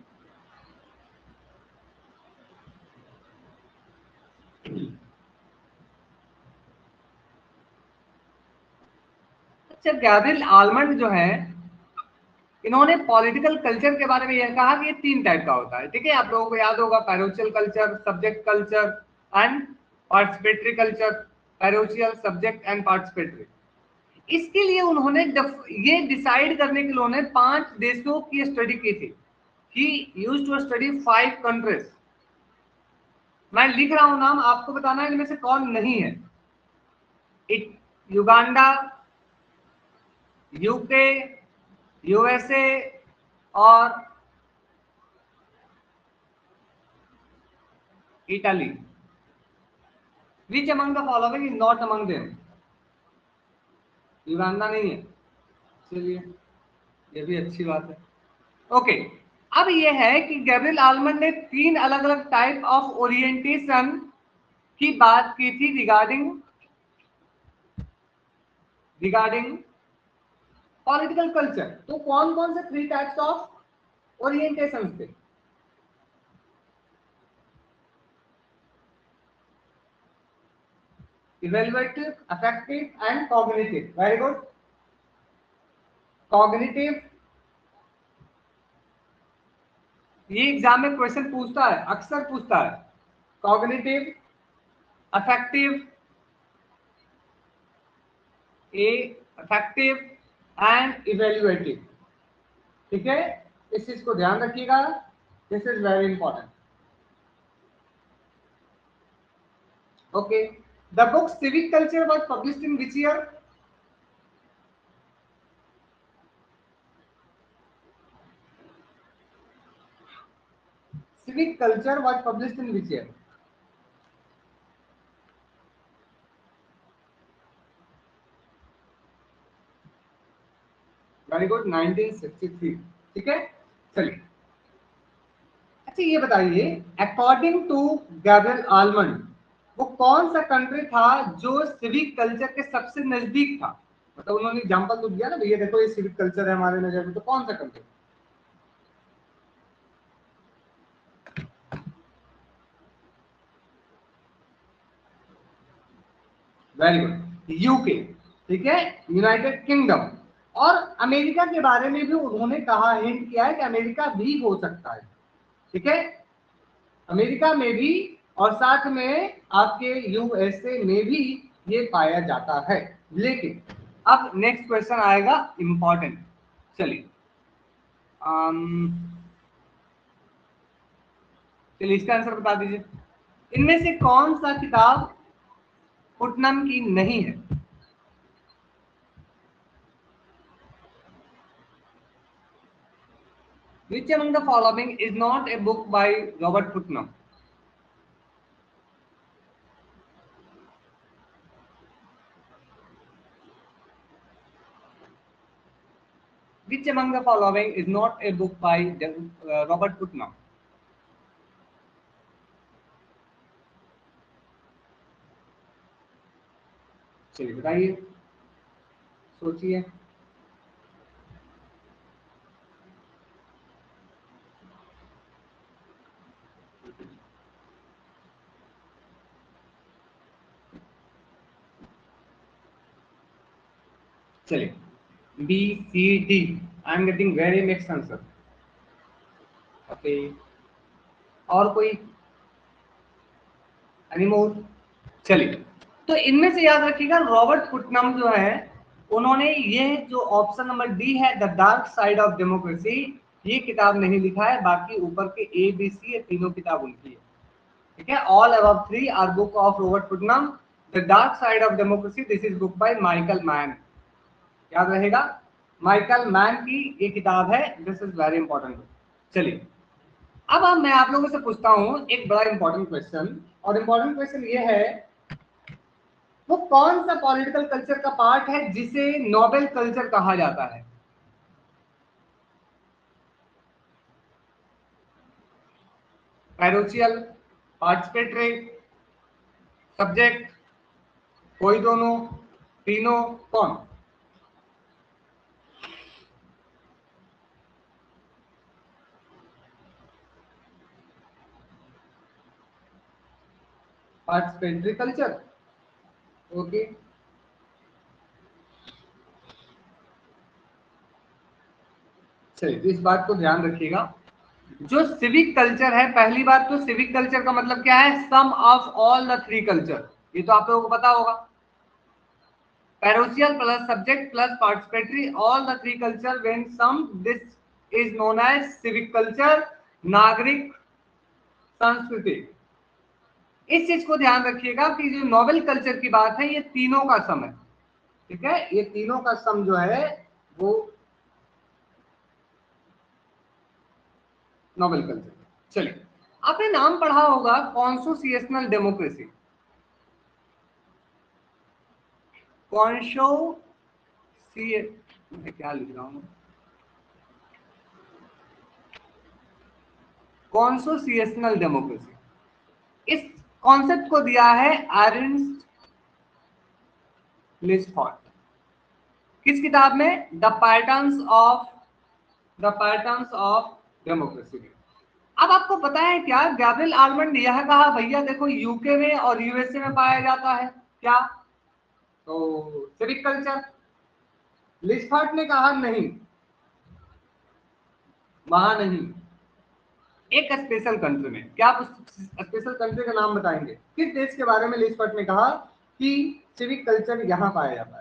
अच्छा, गैब्रियल आलमंड जो है, इन्होंने पॉलिटिकल कल्चर के बारे में यह कहा कि ये 3 टाइप का होता है। ठीक है, आप लोगों को याद होगा, parochial culture, subject culture and participatory culture. Parochial, subject and participatory. इसके लिए उन्होंने ये डिसाइड करने के लिए उन्होंने 5 देशों की स्टडी की थी। He used to study 5 countries. मैं लिख रहा हूं नाम, आपको बताना है इनमें से कौन नहीं है। युगांडा, यूके, यूएसए और Italy. Which among the following is not among them? Uganda नहीं है। चलिए, ये भी अच्छी बात है। ओके, अब ये है कि गैब्रियल आलमंड ने 3 अलग अलग टाइप ऑफ ओरिएंटेशन की बात की थी रिगार्डिंग पॉलिटिकल कल्चर। तो कौन कौन से 3 टाइप्स ऑफ ओरिएंटेशन थे? Evaluative, affective and cognitive. Very good. Cognitive, ये एग्जाम में क्वेश्चन पूछता है, अक्सर पूछता है। Cognitive, affective, affective and evaluative. ठीक है, इस चीज को ध्यान रखिएगा, this is very important. Okay, the book civic culture was published in which year? Civic culture was published in which year? Very good, 1963। ठीक है, चलिए। अच्छा, ये बताइए, अकॉर्डिंग टू गैब्रियल आलमंड, वो कौन सा कंट्री था जो सिविक कल्चर के सबसे नजदीक था? मतलब उन्होंने एग्जांपल तो दिया ना, भैया देखो ये सिविक कल्चर है हमारे नजर में, तो कौन सा कंट्री? Very good, UK. ठीक है, यूनाइटेड किंगडम। और अमेरिका के बारे में भी उन्होंने कहा, हिंट किया है कि अमेरिका भी हो सकता है। ठीक है, अमेरिका में भी, और साथ में आपके यूएसए में भी ये पाया जाता है। लेकिन अब नेक्स्ट क्वेश्चन आएगा इंपॉर्टेंट। चलिए, चलिए इसका आंसर बता दीजिए। इनमें से कौन सा किताब पुटनम की नहीं है? Which among the following is not a book by Robert Putnam? Which among the following is not a book by Robert Putnam? चलिए बताइए, सोचिए। चलिए, B, C, D. I am getting very mixed answer. Okay, और कोई anymore? चलिए, तो इनमें से याद रखिएगा, रॉबर्ट पुटनम जो है, उन्होंने ये जो ऑप्शन नंबर डी है, the dark side of democracy, ये किताब नहीं लिखा है। बाकी ऊपर के ए बी सी ये तीनों किताब उनकी है। ठीक है, all above 3 are book of Robert Putnam. The dark side of democracy, this is book by Michael Mann. याद रहेगा, माइकल मैन की ये किताब है। This is very important. चलिए, अब मैं आप लोगों से पूछता हूं एक बड़ा इंपॉर्टेंट क्वेश्चन, और इंपॉर्टेंट क्वेश्चन ये है, वो कौन सा पॉलिटिकल कल्चर का पार्ट है जिसे नोबेल कल्चर कहा जाता है? पैरोचियल, पार्टिसिपेटरी, सब्जेक्ट, कोई दोनों, तीनों, कौन? Participatory culture. ओके, चलिए इस बात को ध्यान रखिएगा। जो सिविक कल्चर है, पहली बात तो सिविक कल्चर का मतलब क्या है, sum of all the three culture, ये तो आप लोगों को पता होगा। Parochial plus subject plus participatory, all the three culture when sum, this is known as civic culture, नागरिक संस्कृति। इस चीज को ध्यान रखिएगा कि जो नोबल कल्चर की बात है ये तीनों का सम है, ठीक है, ये तीनों का सम जो है वो नोबल कल्चर। चलिए आपने नाम पढ़ा होगा कॉन्स्टिट्यूशनल डेमोक्रेसी। कॉन्शो सी, मैं क्या लिख रहा हूं, कॉन्स्टिट्यूशनल डेमोक्रेसी, इस कॉन्सेप्ट को दिया है अर्नेस्ट लिस्टहॉट। किस किताब में, द पैटर्न्स ऑफ डेमोक्रेसी में। अब आपको पता है क्या, गैब्रियल आर्मंड ने यह कहा भैया देखो यूके में और यूएसए में पाया जाता है क्या, तो सिविक कल्चर। लिस्टहॉट ने कहा नहीं, वहां नहीं, एक स्पेशल कंट्री में। क्या आप उस स्पेशल कंट्री का नाम बताएंगे, किस देश के बारे में लिस्टहॉट ने कहा कि सिविक कल्चर यहां पाया जाता है।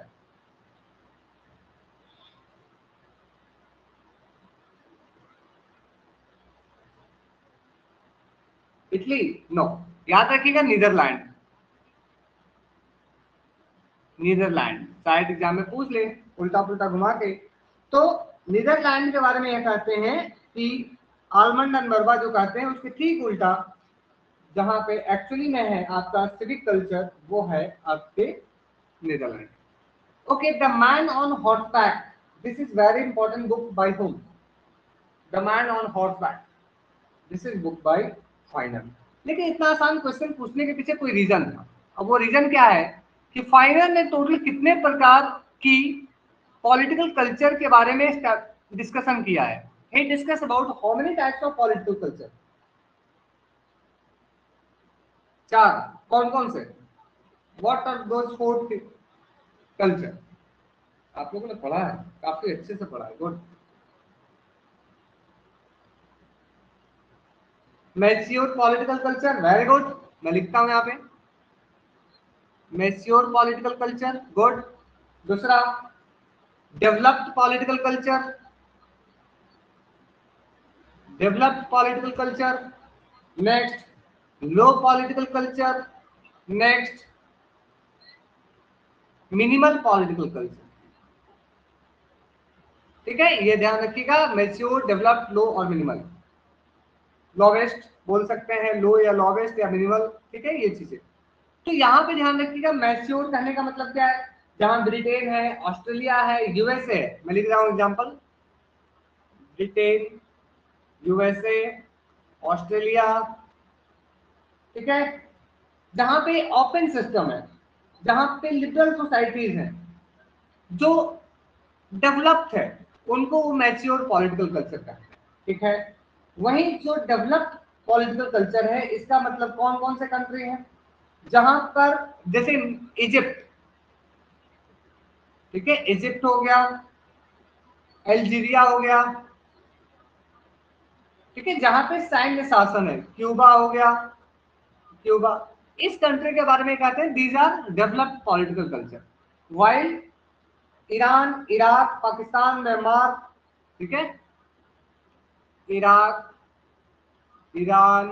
इटली, नो, याद रखिएगा नीदरलैंड। नीदरलैंड शायद एग्जाम में पूछ ले उल्टा पुल्टा घुमा के। तो नीदरलैंड के बारे में यह कहते हैं कि आलमंड एंड मरवा जो कहते हैं उसके ठीक उल्टा, जहां पे एक्चुअली में है आपका सिविक कल्चर, वो है आपके Netherlands. Okay, the man on horseback, this is very important book by whom, the man on horseback, this is book by Finer. लेकिन इतना आसान क्वेश्चन पूछने के पीछे कोई रीजन था। अब वो रीजन क्या है कि फाइनल ने टोटल कितने प्रकार की पॉलिटिकल कल्चर के बारे में डिस्कशन किया है। he discuss about how many types of political culture, चार, कौन कौन से, what are those four culture, आप लोगों ने पढ़ा है, काफी अच्छे से पढ़ा है, good. Mature political culture, very good, मैं लिखता हूं यहाँ पे मैच्योर पॉलिटिकल कल्चर, गुड। दूसरा developed political culture, developed political culture, next low political culture, next minimal political culture. ठीक है, ये ध्यान रखिएगा, मैच्योर, डेवलप्ड, लो और मिनिमल। लोवेस्ट बोल सकते हैं, लो या लोवेस्ट या मिनिमल, ठीक है, ये चीजें। तो यहाँ पे ध्यान रखिएगा, मैच्योर कहने का मतलब क्या है, जहां ब्रिटेन है, ऑस्ट्रेलिया है, यूएसए है, मैं लिख रहा हूं एग्जांपल, ब्रिटेन, यूएसए, ऑस्ट्रेलिया, ठीक है, जहां पे ओपन सिस्टम है, जहां पे लिबरल सोसाइटीज हैं, जो डेवलप्ड है, उनको वो मैच्योर पॉलिटिकल कल्चर कहते हैं, ठीक है। वहीं जो डेवलप्ड पॉलिटिकल कल्चर है, इसका मतलब कौन कौन से कंट्री हैं, जहां पर जैसे इजिप्ट, ठीक है, इजिप्ट हो गया, अल्जीरिया हो गया, ठीक है, जहां पे सैन्य शासन है, क्यूबा हो गया, क्यूबा, इस कंट्री के बारे में कहते हैं these are developed political culture. While Iran, Iraq, Pakistan, Myanmar, ठीक है, Iraq, Iran,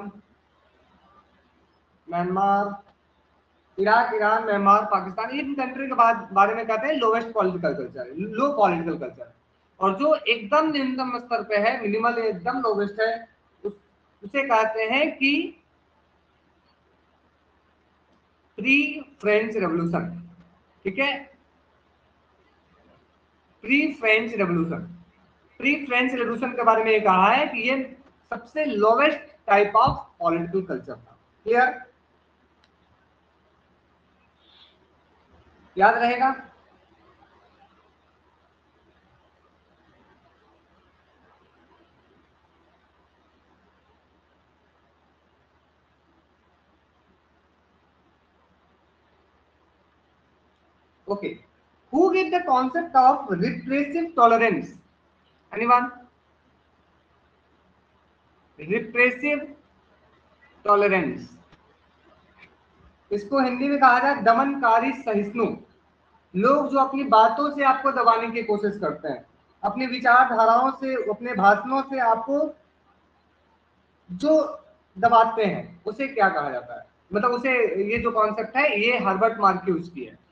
Myanmar, Iraq, Iran, Myanmar, Pakistan, इन कंट्री के बारे में कहते हैं lowest political culture, low political culture. और जो एकदम निम्नतम स्तर पे है, मिनिमल एकदम लोवेस्ट है, उसे कहते हैं कि प्री फ्रेंच रेवोल्यूशन, ठीक है, pre French revolution. Pre French revolution के बारे में ये कहा है कि ये सबसे lowest type of political culture था। क्लियर, याद रहेगा। Okay, who gave the concept of repressive tolerance, anyone? Repressive tolerance, इसको हिंदी में कहा जाए दमनकारी सहिष्णु। लोग जो अपनी बातों से आपको दबाने की कोशिश करते हैं, अपनी विचारधाराओं से, अपने भाषणों से आपको जो दबाते हैं, उसे क्या कहा जाता है? मतलब उसे, ये जो कॉन्सेप्ट है ये हर्बर्ट मार्क्यूज की है,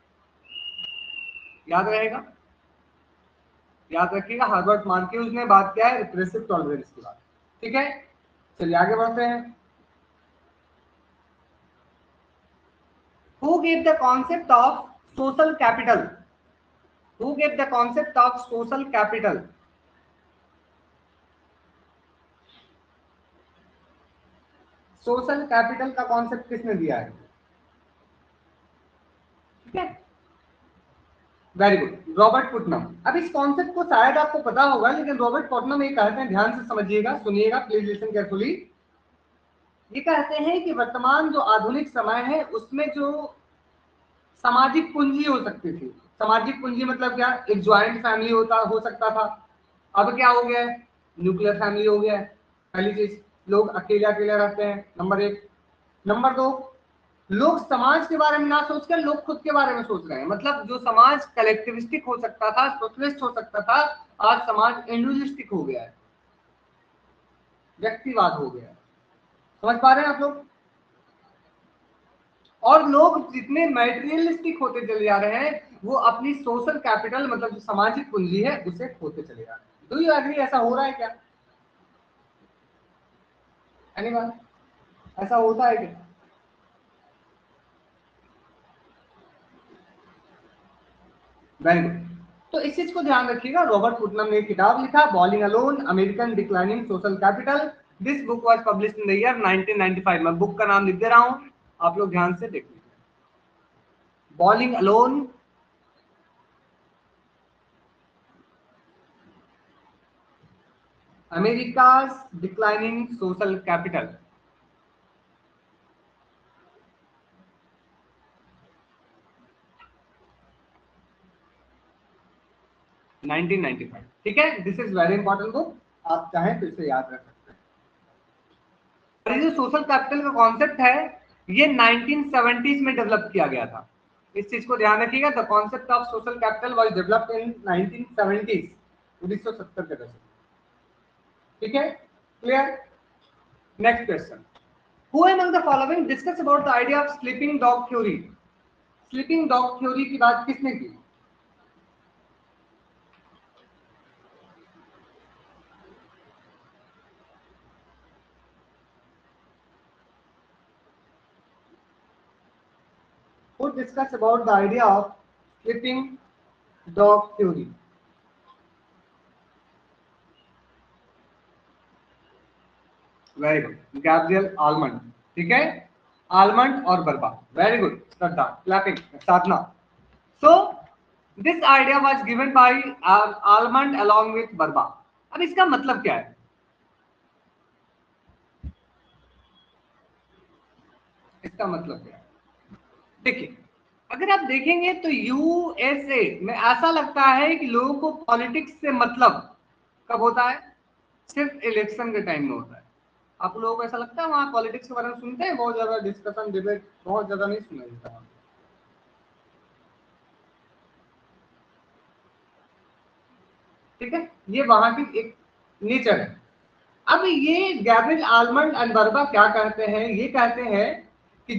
याद रहेगा, याद रखिएगा। हर्बर्ट मार्क्यूज ने बात किया है रिप्रेसिव टॉलरेंस की बात। ठीक है, चलिए आगे बढ़ते हैं। Who gave the concept of social capital? Who gave the concept of social capital? Social capital का कॉन्सेप्ट किसने दिया है? ठीक है, वेरी गुड, रॉबर्ट पुटनम। अब इस कॉन्सेप्ट को शायद आपको पता होगा, लेकिन रॉबर्ट पुटनम ये कहते हैं, ध्यान से समझिएगा, सुनिएगा, प्लीज लिसन केयरफुली। ये कहते हैं कि वर्तमान जो आधुनिक समय है उसमें जो सामाजिक पूंजी हो सकती थी, सामाजिक पूंजी मतलब क्या? एक ज्वाइंट फैमिली हो सकता था। अब क्या हो गया है? न्यूक्लियर फैमिली हो गया है। पहली चीज, लोग अकेले अकेले रहते हैं, नंबर एक। नंबर दो, लोग समाज के बारे में ना सोचकर लोग खुद के बारे में सोच रहे हैं। मतलब जो समाज कलेक्टिविस्टिक हो सकता था, सोशलिस्ट हो सकता था, आज समाज इंडिविजुअलिस्टिक हो गया है, व्यक्तिवाद हो गया है। समझ पा रहे हैं आप लोग? और लोग जितने मैटेरियलिस्टिक होते चले जा रहे हैं, वो अपनी सोशल कैपिटल मतलब जो सामाजिक पूंजी है उसे खोते चले जा रहे हैं। Do you agree? ऐसा हो रहा है क्या? एनीवन? ऐसा होता है क्या? Very good. तो इस चीज को ध्यान रखिएगा। रॉबर्ट पुटनम ने एक किताब लिखा, bowling alone, American declining social capital. This book was published in the year 1995। मैं बुक का नाम लिख दे रहा हूं, आप लोग ध्यान से देख लीजिए। Bowling alone, America's declining social capital. ठीक है, this is very important book, आप चाहें तो इसे याद रख सकते हैं। और ये जो सोशल कैपिटल का कॉन्सेप्ट है, ये 1970s में डेवलप किया गया था। इस चीज को ध्यान रखिएगा। The concept of social capital was developed in 1970s, 1970 के दशक। ठीक है, clear? Next question, who among the following discuss about the idea of sleeping dog theory? Sleeping dog theory की बात किसने की? Who discuss about the idea of sleeping dog theory? Very good, Gabriel Almond. ठीक है, Almond और Verba. Very good, Shraddha, clapping, Sadhana. So this idea was given by Almond along with Verba. अब इसका मतलब क्या है? इसका मतलब क्या है? देखिए, अगर आप देखेंगे तो यूएसए में ऐसा लगता है कि लोगों को पॉलिटिक्स से मतलब कब होता है? सिर्फ इलेक्शन के टाइम में होता है। आप लोगों को ऐसा लगता है वहां पॉलिटिक्स के बारे में सुनते हैं? बहुत ज्यादा डिस्कशन, डिबेट बहुत ज्यादा नहीं सुना जाता। ठीक है, ये वहां की एक नेचर है। अब ये गैब्रियल आलमंड एंड बर्बा क्या कहते हैं? ये कहते हैं कि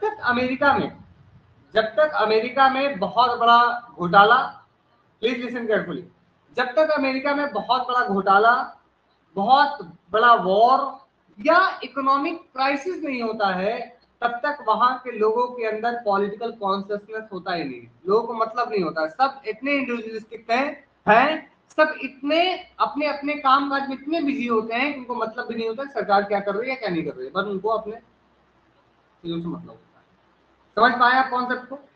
जब तक अमेरिका में बहुत बड़ा घोटाला, प्लीज लिसन केयरफुली, जब तक अमेरिका में बहुत बड़ा घोटाला, बहुत बड़ा वॉर या इकोनॉमिक क्राइसिस नहीं होता है, तब तक वहां के लोगों के अंदर पॉलिटिकल कॉन्शियसनेस होता ही नहीं। लोगों को मतलब नहीं होता, सब इतने इंडिविजुअलिस्टिक हैं, सब इतने अपने अपने काम काज में इतने बिजी होते हैं कि उनको मतलब भी नहीं होता सरकार क्या कर रही है क्या नहीं कर रही है, बस उनको अपने चीजों से मतलब होता है। समझ पाए आप कॉन्सेप्ट को?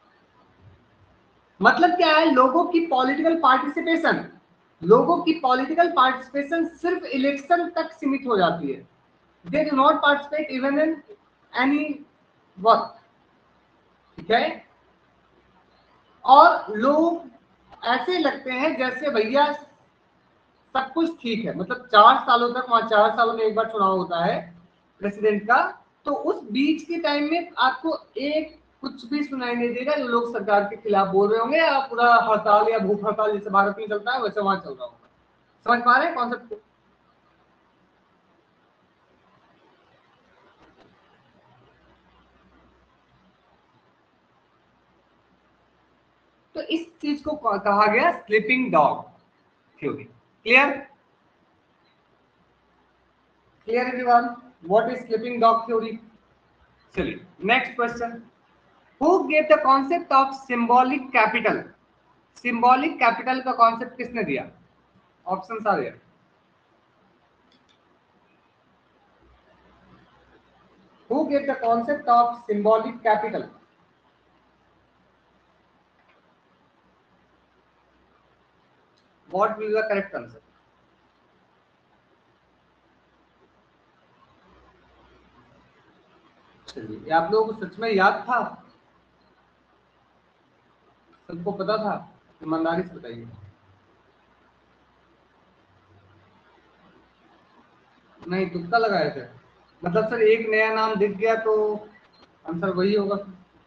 मतलब क्या है? लोगों की पॉलिटिकल पार्टिसिपेशन सिर्फ इलेक्शन तक सीमित हो जाती है। They do not participate even in any work. ठीक है, और लोग ऐसे लगते हैं जैसे भैया सब कुछ ठीक है, मतलब 4 सालों तक, वहां 4 सालों में एक बार चुनाव होता है प्रेसिडेंट का, तो उस बीच के टाइम में आपको एक कुछ भी सुनाई नहीं देगा, लोग सरकार के खिलाफ बोल रहे होंगे या पूरा हड़ताल या भूख हड़ताल जैसे भारत में चलता है वैसे वहां चल रहा होगा। समझ पा रहे हैं कॉन्सेप्ट को? तो इस चीज को कहा गया sleeping dog theory. Clear? Clear everyone, what is sleeping dog theory? चलिए next question, who gave the concept of symbolic capital? Symbolic capital का कॉन्सेप्ट किसने दिया? ऑप्शंस आ रहे हैं। Who gave the concept of symbolic capital? What will be the correct answer? चलिए, आप लोगों को सच में याद था? सबको पता था? ईमानदारी से बताइए। नहीं, तुक्का लगाए थे? मतलब सर एक नया नाम दिख गया तो आंसर वही होगा।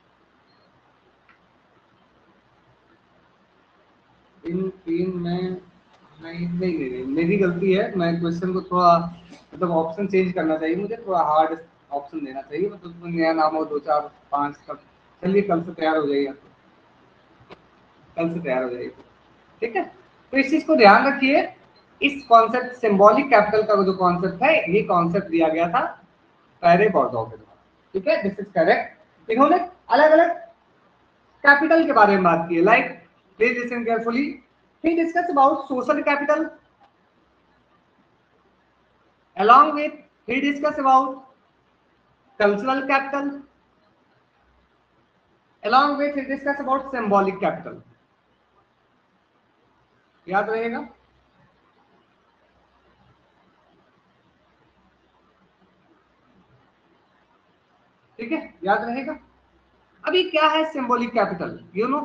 इन तीन में नहीं नहीं नहीं, नहीं मेरी गलती है, मैं क्वेश्चन को थोड़ा मतलब ऑप्शन चेंज करना चाहिए, मुझे थोड़ा हार्ड ऑप्शन देना चाहिए, मतलब नया नाम हो 2 4 5 तक। चलिए कल से तैयार हो जाइए, कल से तैयार हो जाइए, ठीक है? तो इस चीज को ध्यान रखिए, इस कॉन्सेप्ट सिंबॉलिक कैपिटल का जो कॉन्सेप्ट है, ये कॉन्सेप्ट दिया गया था पैरे बॉर्डो के द्वारा, ठीक है? This is correct. इन्होंने अलग अलग कैपिटल के बारे में बात की है, like please listen carefully, he discuss about social capital, along with he discuss about cultural capital, along with he discuss about symbolic capital। याद रहेगा? ठीक है, याद रहेगा। अभी क्या है सिंबॉलिक कैपिटल, यू नो?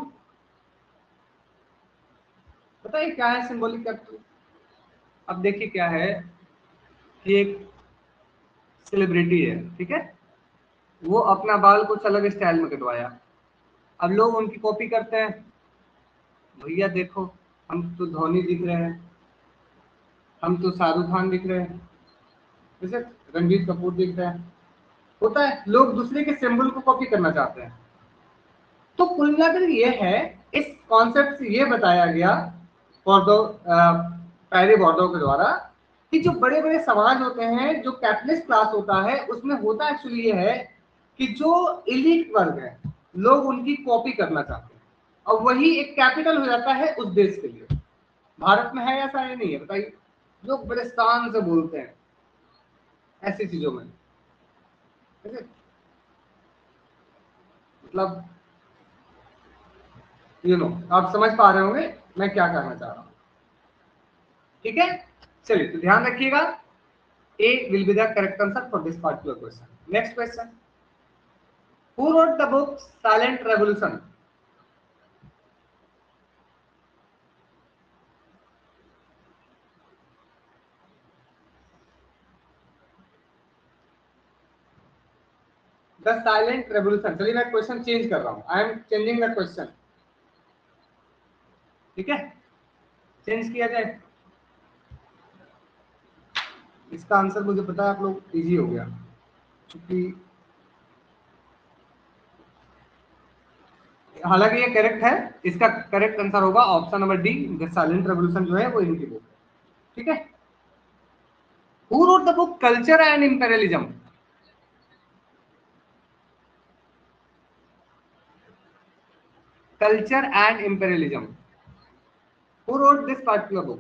बताइए क्या है सिंबॉलिक कैपिटल? अब देखिए क्या है कि एक सेलिब्रिटी है, ठीक है, वो अपना बाल कुछ अलग स्टाइल में कटवाया, अब लोग उनकी कॉपी करते हैं, भैया देखो हम तो धोनी दिख रहे हैं, हम तो शाहरुख खान दिख रहे हैं, जैसे रणबीर कपूर दिख रहे हैं, होता है लोग दूसरे के सिंबल को कॉपी करना चाहते हैं। तो कुल मिलाकर ये है, इस कॉन्सेप्ट से ये बताया गया बॉर्डो, पैरे बॉर्डो के द्वारा, कि जो बड़े बड़े समाज होते हैं, जो कैपिटलिस्ट क्लास होता है, उसमें होता एक्चुअली ये है कि जो इलीट वर्ग है, लोग उनकी कॉपी करना चाहते हैं, और वही एक कैपिटल हो जाता है उस देश के लिए। भारत में है ऐसा या नहीं है बताइए? लोग बड़े शान से बोलते हैं ऐसी चीजों में, मतलब यू नो, आप समझ पा रहे होंगे मैं क्या कहना चाह रहा हूं, ठीक है? चलिए तो ध्यान रखिएगा, A will be the correct answer for this particular question. Next question, who wrote the book Silent Revolution? The Silent Revolution। चलिए मैं क्वेश्चन चेंज कर रहा हूं, I am changing the question, ठीक है? चेंज किया जाए, इसका आंसर मुझे पता है आप लोग इजी हो गया, क्योंकि हालांकि ये करेक्ट है, इसका करेक्ट आंसर होगा option number D, the silent revolution जो है वो इनकी बुक है, ठीक है? Who wrote the book Culture and Imperialism? Culture and Imperialism. Who wrote this particular book?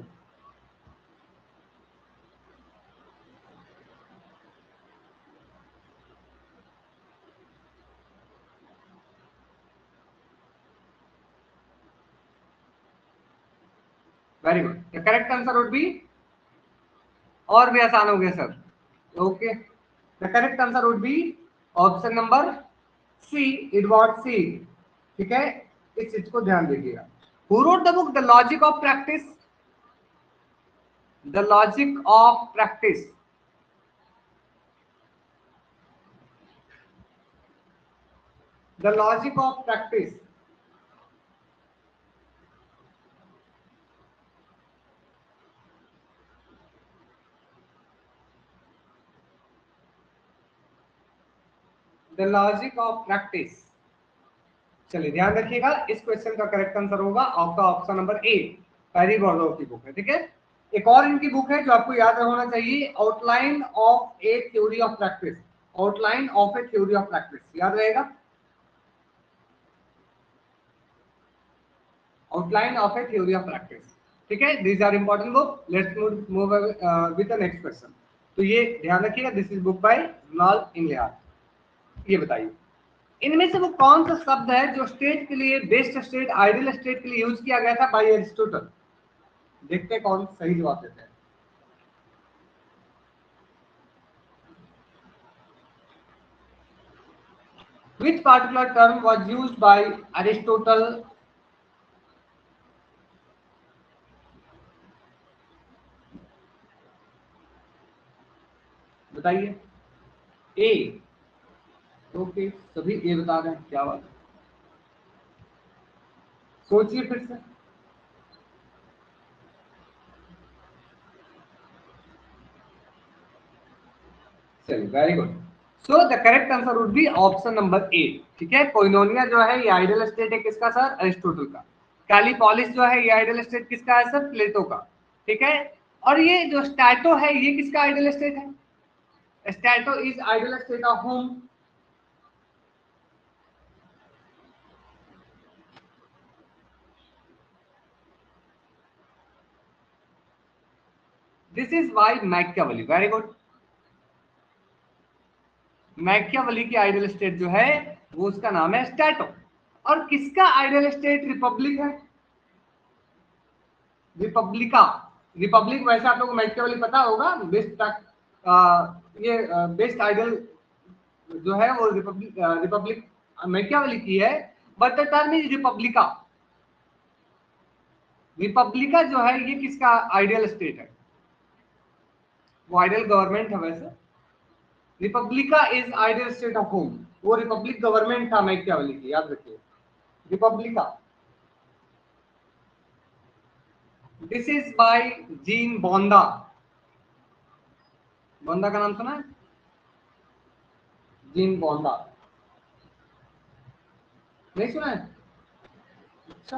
Very good. The correct answer would be, और भी आसान हो गया sir, okay, the correct answer would be option number C, Edward C, ठीक है? इस चीज को ध्यान दीजिएगा। Who wrote the book the logic of practice? The logic of practice, the logic of practice, the logic of practice. चलिए ध्यान रखिएगा, इस क्वेश्चन का करेक्ट आंसर होगा आपका ऑप्शन नंबर ए, पैरी बॉर्डो की बुक है। ठीक है, एक और इनकी बुक है जो आपको याद होना चाहिए, outline of a theory of practice, outline of a theory of practice, याद रहेगा, outline of a theory of practice. ठीक है, these are important book. Let's move with the next question. तो ये ध्यान रखिएगा, this is book by Ronald Inglehart. ये बताइए इनमें से वो कौन सा शब्द है जो स्टेट के लिए, बेस्ट स्टेट, आइडियल स्टेट के लिए यूज किया गया था बाय एरिस्टोटल। देखते हैं कौन सही जवाब देते हैं। Which particular term was used by Aristotle? बताइए। ए, ओके, सभी ए बता रहे हैं, क्या बात है, सोचिए फिर से। चलिए, very good. So the correct answer would be option number A. ठीक है, कोइनोनिया जो है ये आइडियल स्टेट है किसका सर? अरिस्टोटल का। कैलिपोलिस जो है ये आइडियल स्टेट किसका है सर? प्लेटो का। ठीक है, और ये जो स्टैटो है ये किसका आइडियल स्टेट है? Stato is ideal state of whom? This is by Machiavelli. Very good. Machiavelli की आइडियल स्टेट जो है वो उसका नाम है स्टैटो। और किसका आइडियल स्टेट रिपब्लिक है? रिपब्लिका। रिपब्लिक वैसे आप लोगों को मैकियावेली पता होगा, बेस्ट ये बेस्ट आइडियल जो है वो रिपब्लिक, रिपब्लिक मैकियावेली की है, but the term is republica. Republica जो है ये किसका आइडियल स्टेट है? वो आइडियल गवर्नमेंट है वैसे। Republica is ideal state of whom, वो रिपब्लिक गवर्नमेंट था मैकियावेली की, याद रखिए, republica. This is by Jean बोंदा। बोंदा का नाम सुना है? जीन बोंदा, नहीं सुना है? अच्छा,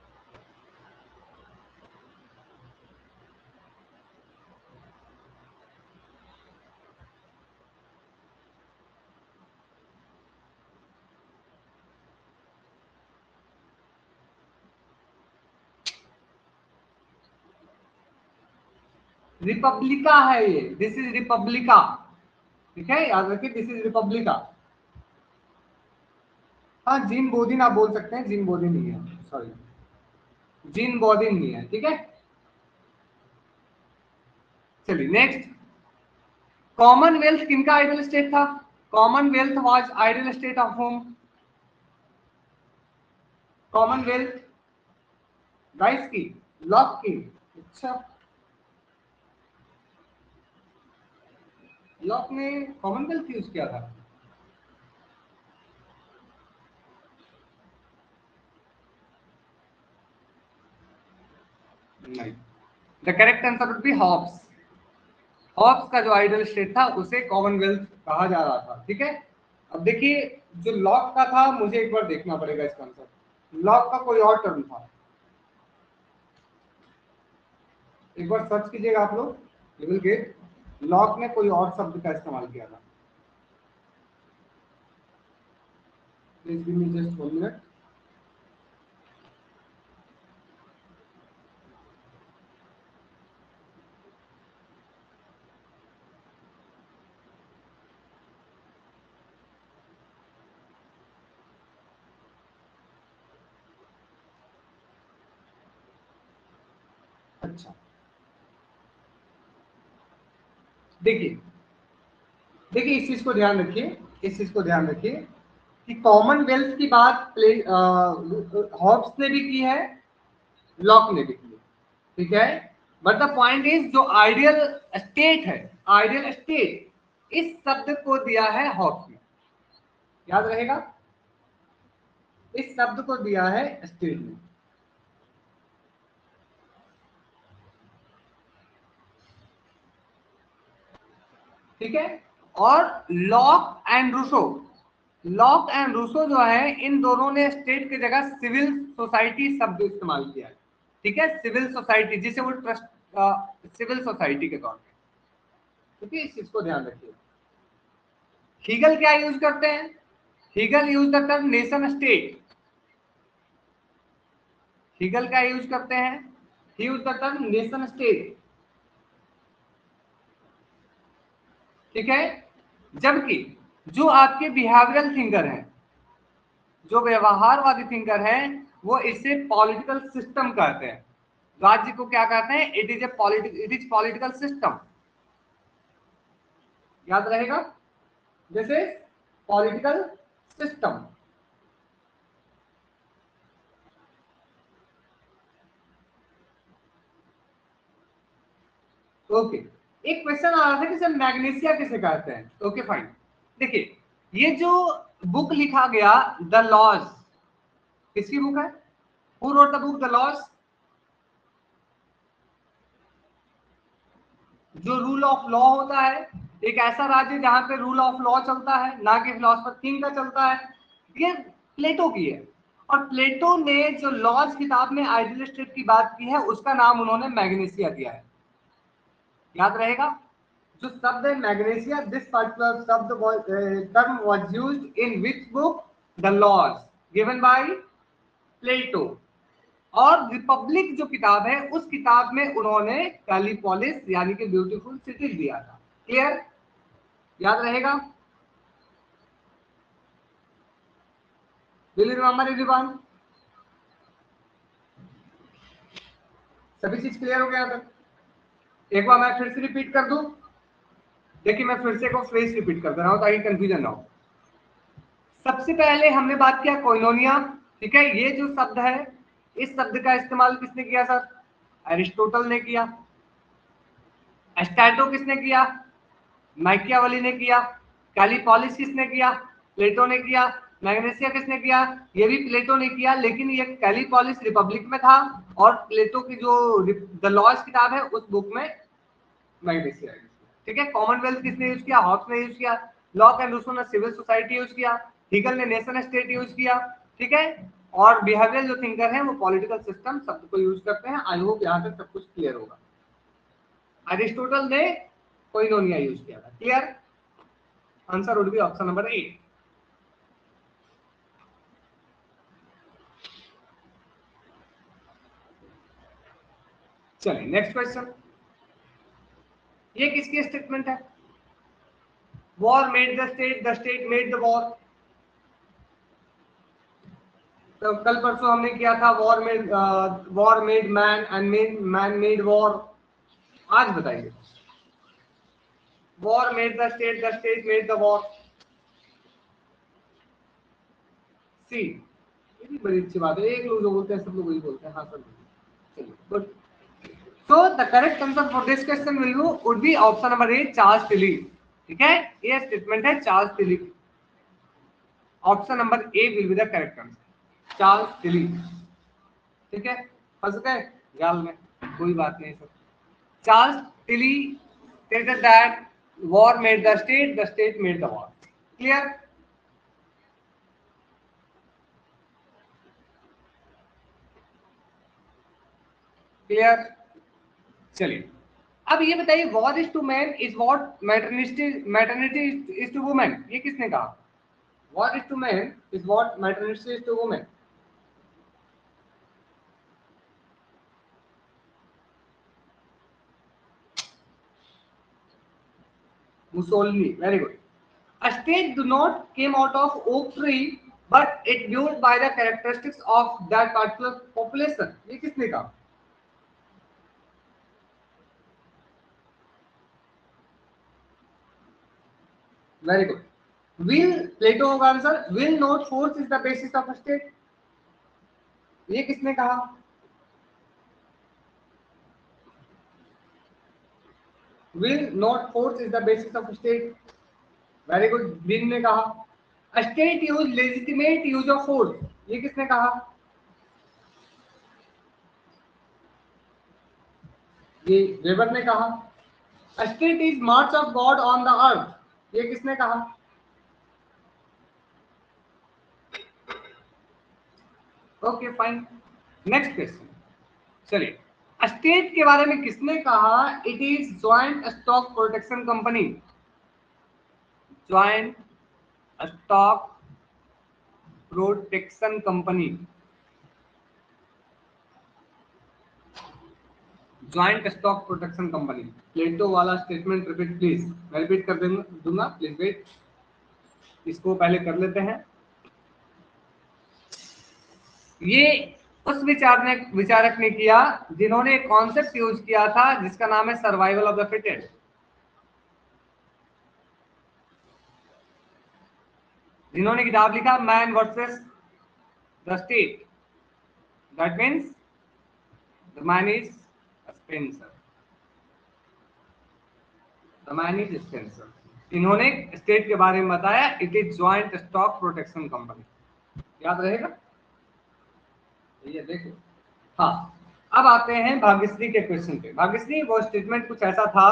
रिपब्लिका है ये, दिस इज रिपब्लिका। ठीक है, याद रखिए, दिस इज रिपब्लिका। हाँ, जीन बोदिन आप बोल सकते हैं, जीन बोदिन नहीं है, सॉरी, जीन बोदिन नहीं है। ठीक है, चलिए नेक्स्ट। कॉमनवेल्थ किनका आइडियल स्टेट था? Commonwealth was ideal state of whom? Commonwealth Rousseau की, लॉक की। अच्छा, लॉक ने कॉमनवेल्थ यूज किया था? नहीं, the correct answer would be Hobbes. Hobbes का जो आइडियल स्टेट था उसे कॉमनवेल्थ कहा जा रहा था। ठीक है, अब देखिए, जो लॉक का था मुझे एक बार देखना पड़ेगा इसका आंसर। लॉक का कोई और टर्म था, एक बार सर्च कीजिएगा आप लोग, यू विल गेट। लॉक ने कोई और शब्द का इस्तेमाल किया था। Please give me just 1 minute. अच्छा, देखिए, देखिए इस चीज को ध्यान रखिए, इस चीज को ध्यान रखिए कि कॉमनवेल्थ की बात हॉब्स ने भी की है, लॉक ने भी की है। ठीक है, बट द पॉइंट इज जो आइडियल स्टेट है, आइडियल स्टेट इस शब्द को दिया है हॉब्स ने, याद रहेगा, इस शब्द को दिया है स्टेट ने। ठीक है, और Locke and Rousseau, Locke and Rousseau जो है इन दोनों ने स्टेट की जगह सिविल सोसाइटी शब्द इस्तेमाल किया है। ठीक है, सिविल सोसाइटी, जिसे वो ट्रस्ट सिविल सोसाइटी के तौर पे, ठीक है, इस चीज को ध्यान रखिए। हीगल क्या यूज करते हैं, हीगल यूज करते हैं नेशन स्टेट, हीगल क्या यूज करते हैं, यूज करता है नेशन स्टेट। ठीक है, जबकि जो आपके बिहेवियरल थिंकर हैं, जो व्यवहारवादी थिंकर हैं, वो इसे पॉलिटिकल सिस्टम कहते हैं। राज्य को क्या कहते हैं, इट इज पॉलिटिकल सिस्टम, याद रहेगा, जैसे पॉलिटिकल सिस्टम। ओके, एक क्वेश्चन आ रहा था कि सर मैग्नीशिया किसे कहते हैं। ओके फाइन, देखिए ये जो बुक लिखा गया द लॉज, किसकी बुक है, who wrote the book the laws, जो रूल ऑफ लॉ होता है, एक ऐसा राज्य जहां पे रूल ऑफ लॉ चलता है, ना कि फिलोसफर किंग का चलता है, ये प्लेटो की है। और प्लेटो ने जो लॉज किताब में आइडियल स्टेट की बात की है, उसका नाम उन्होंने मैग्नीशिया दिया है, याद रहेगा। जो शब्द है मैग्नीशिया, दिस पर्टिकुलर शब्द term was used in which book, the laws given by Plato. और रिपब्लिक जो किताब है, उस किताब में उन्होंने कैलिपोलिस यानी कि ब्यूटीफुल सिटी दिया था। क्लियर, याद रहेगा, विल यू रिमेंबर एवरीवन, सभी चीज क्लियर हो गया था। एक बार मैं फिर से रिपीट कर दूं, देखिए मैं फिर से को फ्रेज रिपीट कर दे रहा हूं ताकि कंफ्यूजन ना हो। सबसे पहले हमने बात किया कोइनोनिया। ठीक है, ये जो शब्द है, इस शब्द का इस्तेमाल किसने किया सर, एरिस्टोटल ने किया। एस्टैटो किसने किया, मैकियावेली ने किया। कैलिपोलिस किसने किया, प्लेटो ने किया। मैग्नेसिया किसने किया, ये भी प्लेटो ने किया, लेकिन ये कैलिपोलिस रिपब्लिक में था, और प्लेटो की जो द लॉज किताब है उस बुक में मैग्नेसिया। ठीक है, कॉमनवेल्थ किसने यूज किया, हॉब्स ने यूज किया। लॉक एंड रूसो ने सिविल सोसाइटी यूज किया। हीगल ने नेशन स्टेट यूज किया। ठीक है, और बिहेवियर जो थिंकर है वो पॉलिटिकल सिस्टम शब्द को यूज करते हैं। आई होप यहाँ तक सब कुछ क्लियर होगा। एरिस्टोटल ने कोइनोनिया यूज किया था। Clear, answer would be option number 8। चलिए नेक्स्ट क्वेश्चन, ये किसकी स्टेटमेंट है, war made the state made the war. तो कल परसों हमने किया था war made man and man made war. आज बताइए, war made the state made the war. See, ये भी बड़ी अच्छी बात है, एक लोग जो बोलते हैं सब लोग वही बोलते हैं। हाँ सर, चलिए good. So the correct answer for this question would be option number 8, Charles Tilly. ठीक है, ये स्टेटमेंट है Charles Tilly. Option number A will be the correct answer, Charles Tilly. ठीक है, फंस गए जाल में, कोई बात नहीं sir. Charles Tilly stated that war made the state made the war. Clear? Clear? चलिए अब ये बताइए, war is to man is what maternity is to women, ये किसने कहा। War is to man is what maternity is to women. Mussolini, very good. A state do not came out of oak tree, but it built by the characteristics of that particular population, ये किसने कहा। Very good, will Plato होगा आंसर। Will not force is the basis of state, ये किसने कहा। Will not force is the basis of state. Very good, दिन ने कहा। State use legitimate use of force, ये किसने कहा? ये वेबर ने कहा। State is march of God on the earth, ये किसने कहा? Okay fine, next question. चलिए, स्टेट के बारे में किसने कहा? It is joint stock protection company. Joint stock protection company, joint stock protection company. Plato वाला स्टेटमेंट रिपीट प्लीज, मैं रिपीट कर दूंगा, प्लीज वेट, इसको पहले कर लेते हैं। ये उस विचारक ने किया जिन्होंने कॉन्सेप्ट यूज किया था जिसका नाम है सर्वाइवल ऑफ द फिटेस्ट। जिन्होंने किताब लिखा man versus the state, that means the man is Spencer, the man is Spencer. इन्होंने स्टेट के बारे में बताया, it is joint stock protection company. याद रहेगा ये, देखो। हाँ, अब आते हैं भाग्यश्री के क्वेश्चन पे। भाग्यश्री, वो स्टेटमेंट कुछ ऐसा था,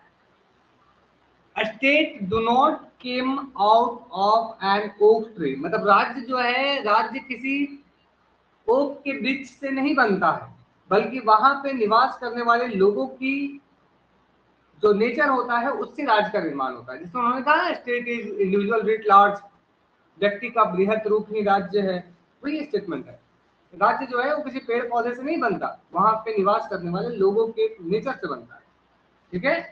state do not came out of an oak tree, मतलब राज्य जो है, राज्य किसी ओक के वृक्ष से नहीं बनता है, बल्कि वहां पे निवास करने वाले लोगों की जो नेचर होता है उससे राज्य का निर्माण होता है। जिसमें उन्होंने कहा state is individual writ large, व्यक्ति का बृहत रूप ही राज्य है, वही स्टेटमेंट है। राज्य जो है वो किसी पेड़ पौधे से नहीं बनता, वहां पे निवास करने वाले लोगों के नेचर से बनता है। ठीक है,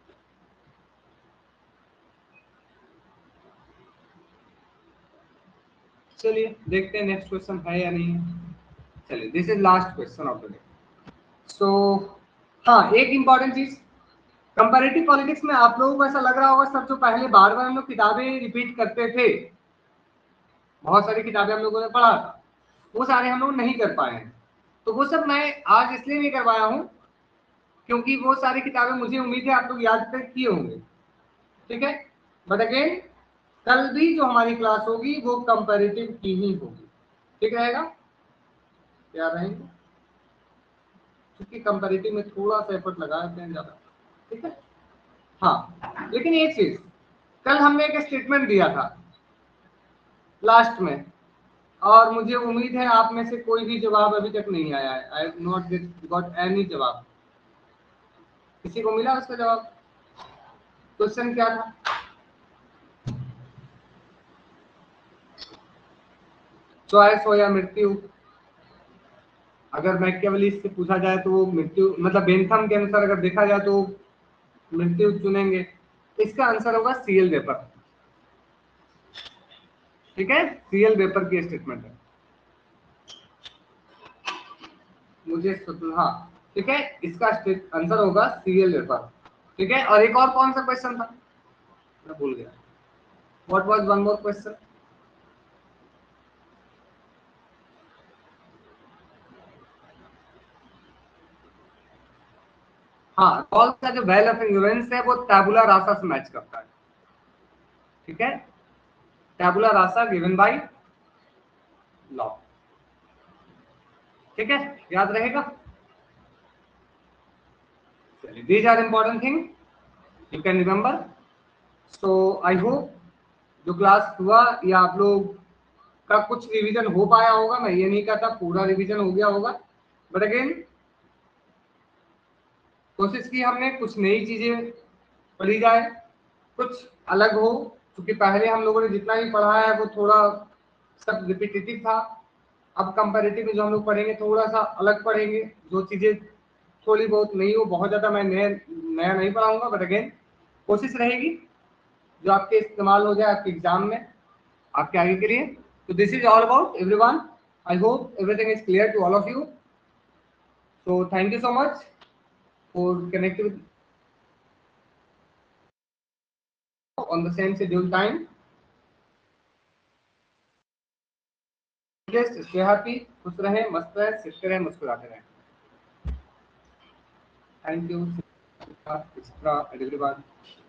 चलिए देखते हैं नेक्स्ट क्वेश्चन है या नहीं। चलिए, this is last question of the day. So हाँ, एक इंपॉर्टेंट चीज, कंपैरेटिव पॉलिटिक्स में आप लोगों को ऐसा लग रहा होगा सर, जो पहले बार बार हम लोग किताबें रिपीट करते थे, बहुत सारी किताबें हम लोगों ने पढ़ा था, वो सारे हम लोग नहीं कर पाए हैं। तो वो सब मैं आज इसलिए नहीं करवाया हूँ क्योंकि वो सारी किताबें मुझे उम्मीद है आप लोग याद तक किए होंगे। ठीक है, बट अगेन कल भी जो हमारी क्लास होगी वो कंपैरेटिव की ही होगी। ठीक रहेगा, याद रहेंगे, क्योंकि कंपैरेटिव में थोड़ा सा एफर्ट लगाते हैं ज्यादा। ठीक है, हाँ, लेकिन एक चीज, कल हमने एक स्टेटमेंट दिया था लास्ट में, और मुझे उम्मीद है आप में से कोई भी जवाब अभी तक नहीं आया है। I have not got any जवाब। किसी को मिला उसका जवाब? क्वेश्चन क्या था? चॉइस हो या मृत्यु? अगर मैकियावेली से पूछा जाए तो वो मृत्यु, मतलब बेंथम के अनुसार अगर देखा जाए तो मृत्यु चुनेंगे। इसका आंसर होगा सीएल वेपर। ठीक है, सीएल वेपर की स्टेटमेंट है, मुझे हाँ, ठीक है, इसका आंसर होगा सीएल वेपर। ठीक है, और एक और कौन सा क्वेश्चन था, मैं भूल गया। What was one more question? हाँ, कॉल का जो वैल्यू ऑफ इंश्योरेंस है वो टैबुला रासा से मैच करता है। ठीक है, tabula rasa given by law. ठीक है, याद रहेगा। चलिए, these are important thing you can remember. So I hope जो क्लास हुआ या आप लोग का कुछ रिवीजन हो पाया होगा। मैं ये नहीं कहता पूरा रिवीजन हो गया होगा, बट अगेन कोशिश की हमने कुछ नई चीजें पढ़ी जाए, कुछ अलग हो, क्योंकि पहले हम लोगों ने जितना भी पढ़ा है वो थोड़ा सब रिपीटेटिव था। अब कंपैरेटिव में जो हम लोग पढ़ेंगे थोड़ा सा अलग पढ़ेंगे, जो चीजें थोड़ी बहुत नहीं हो, बहुत ज्यादा मैं नया नहीं पढ़ाऊंगा, बट अगेन कोशिश रहेगी जो आपके इस्तेमाल हो जाए आपके एग्जाम में, आपके आगे के लिए। तो this is all about everyone. I hope everything is clear to all of you. So thank you so much for connecting on the same schedule time. Just stay happy, खुश रहें, मस्त रहें, सीखते रहें, मुस्कुराते रहें। Thank you. Etcetera and everyone.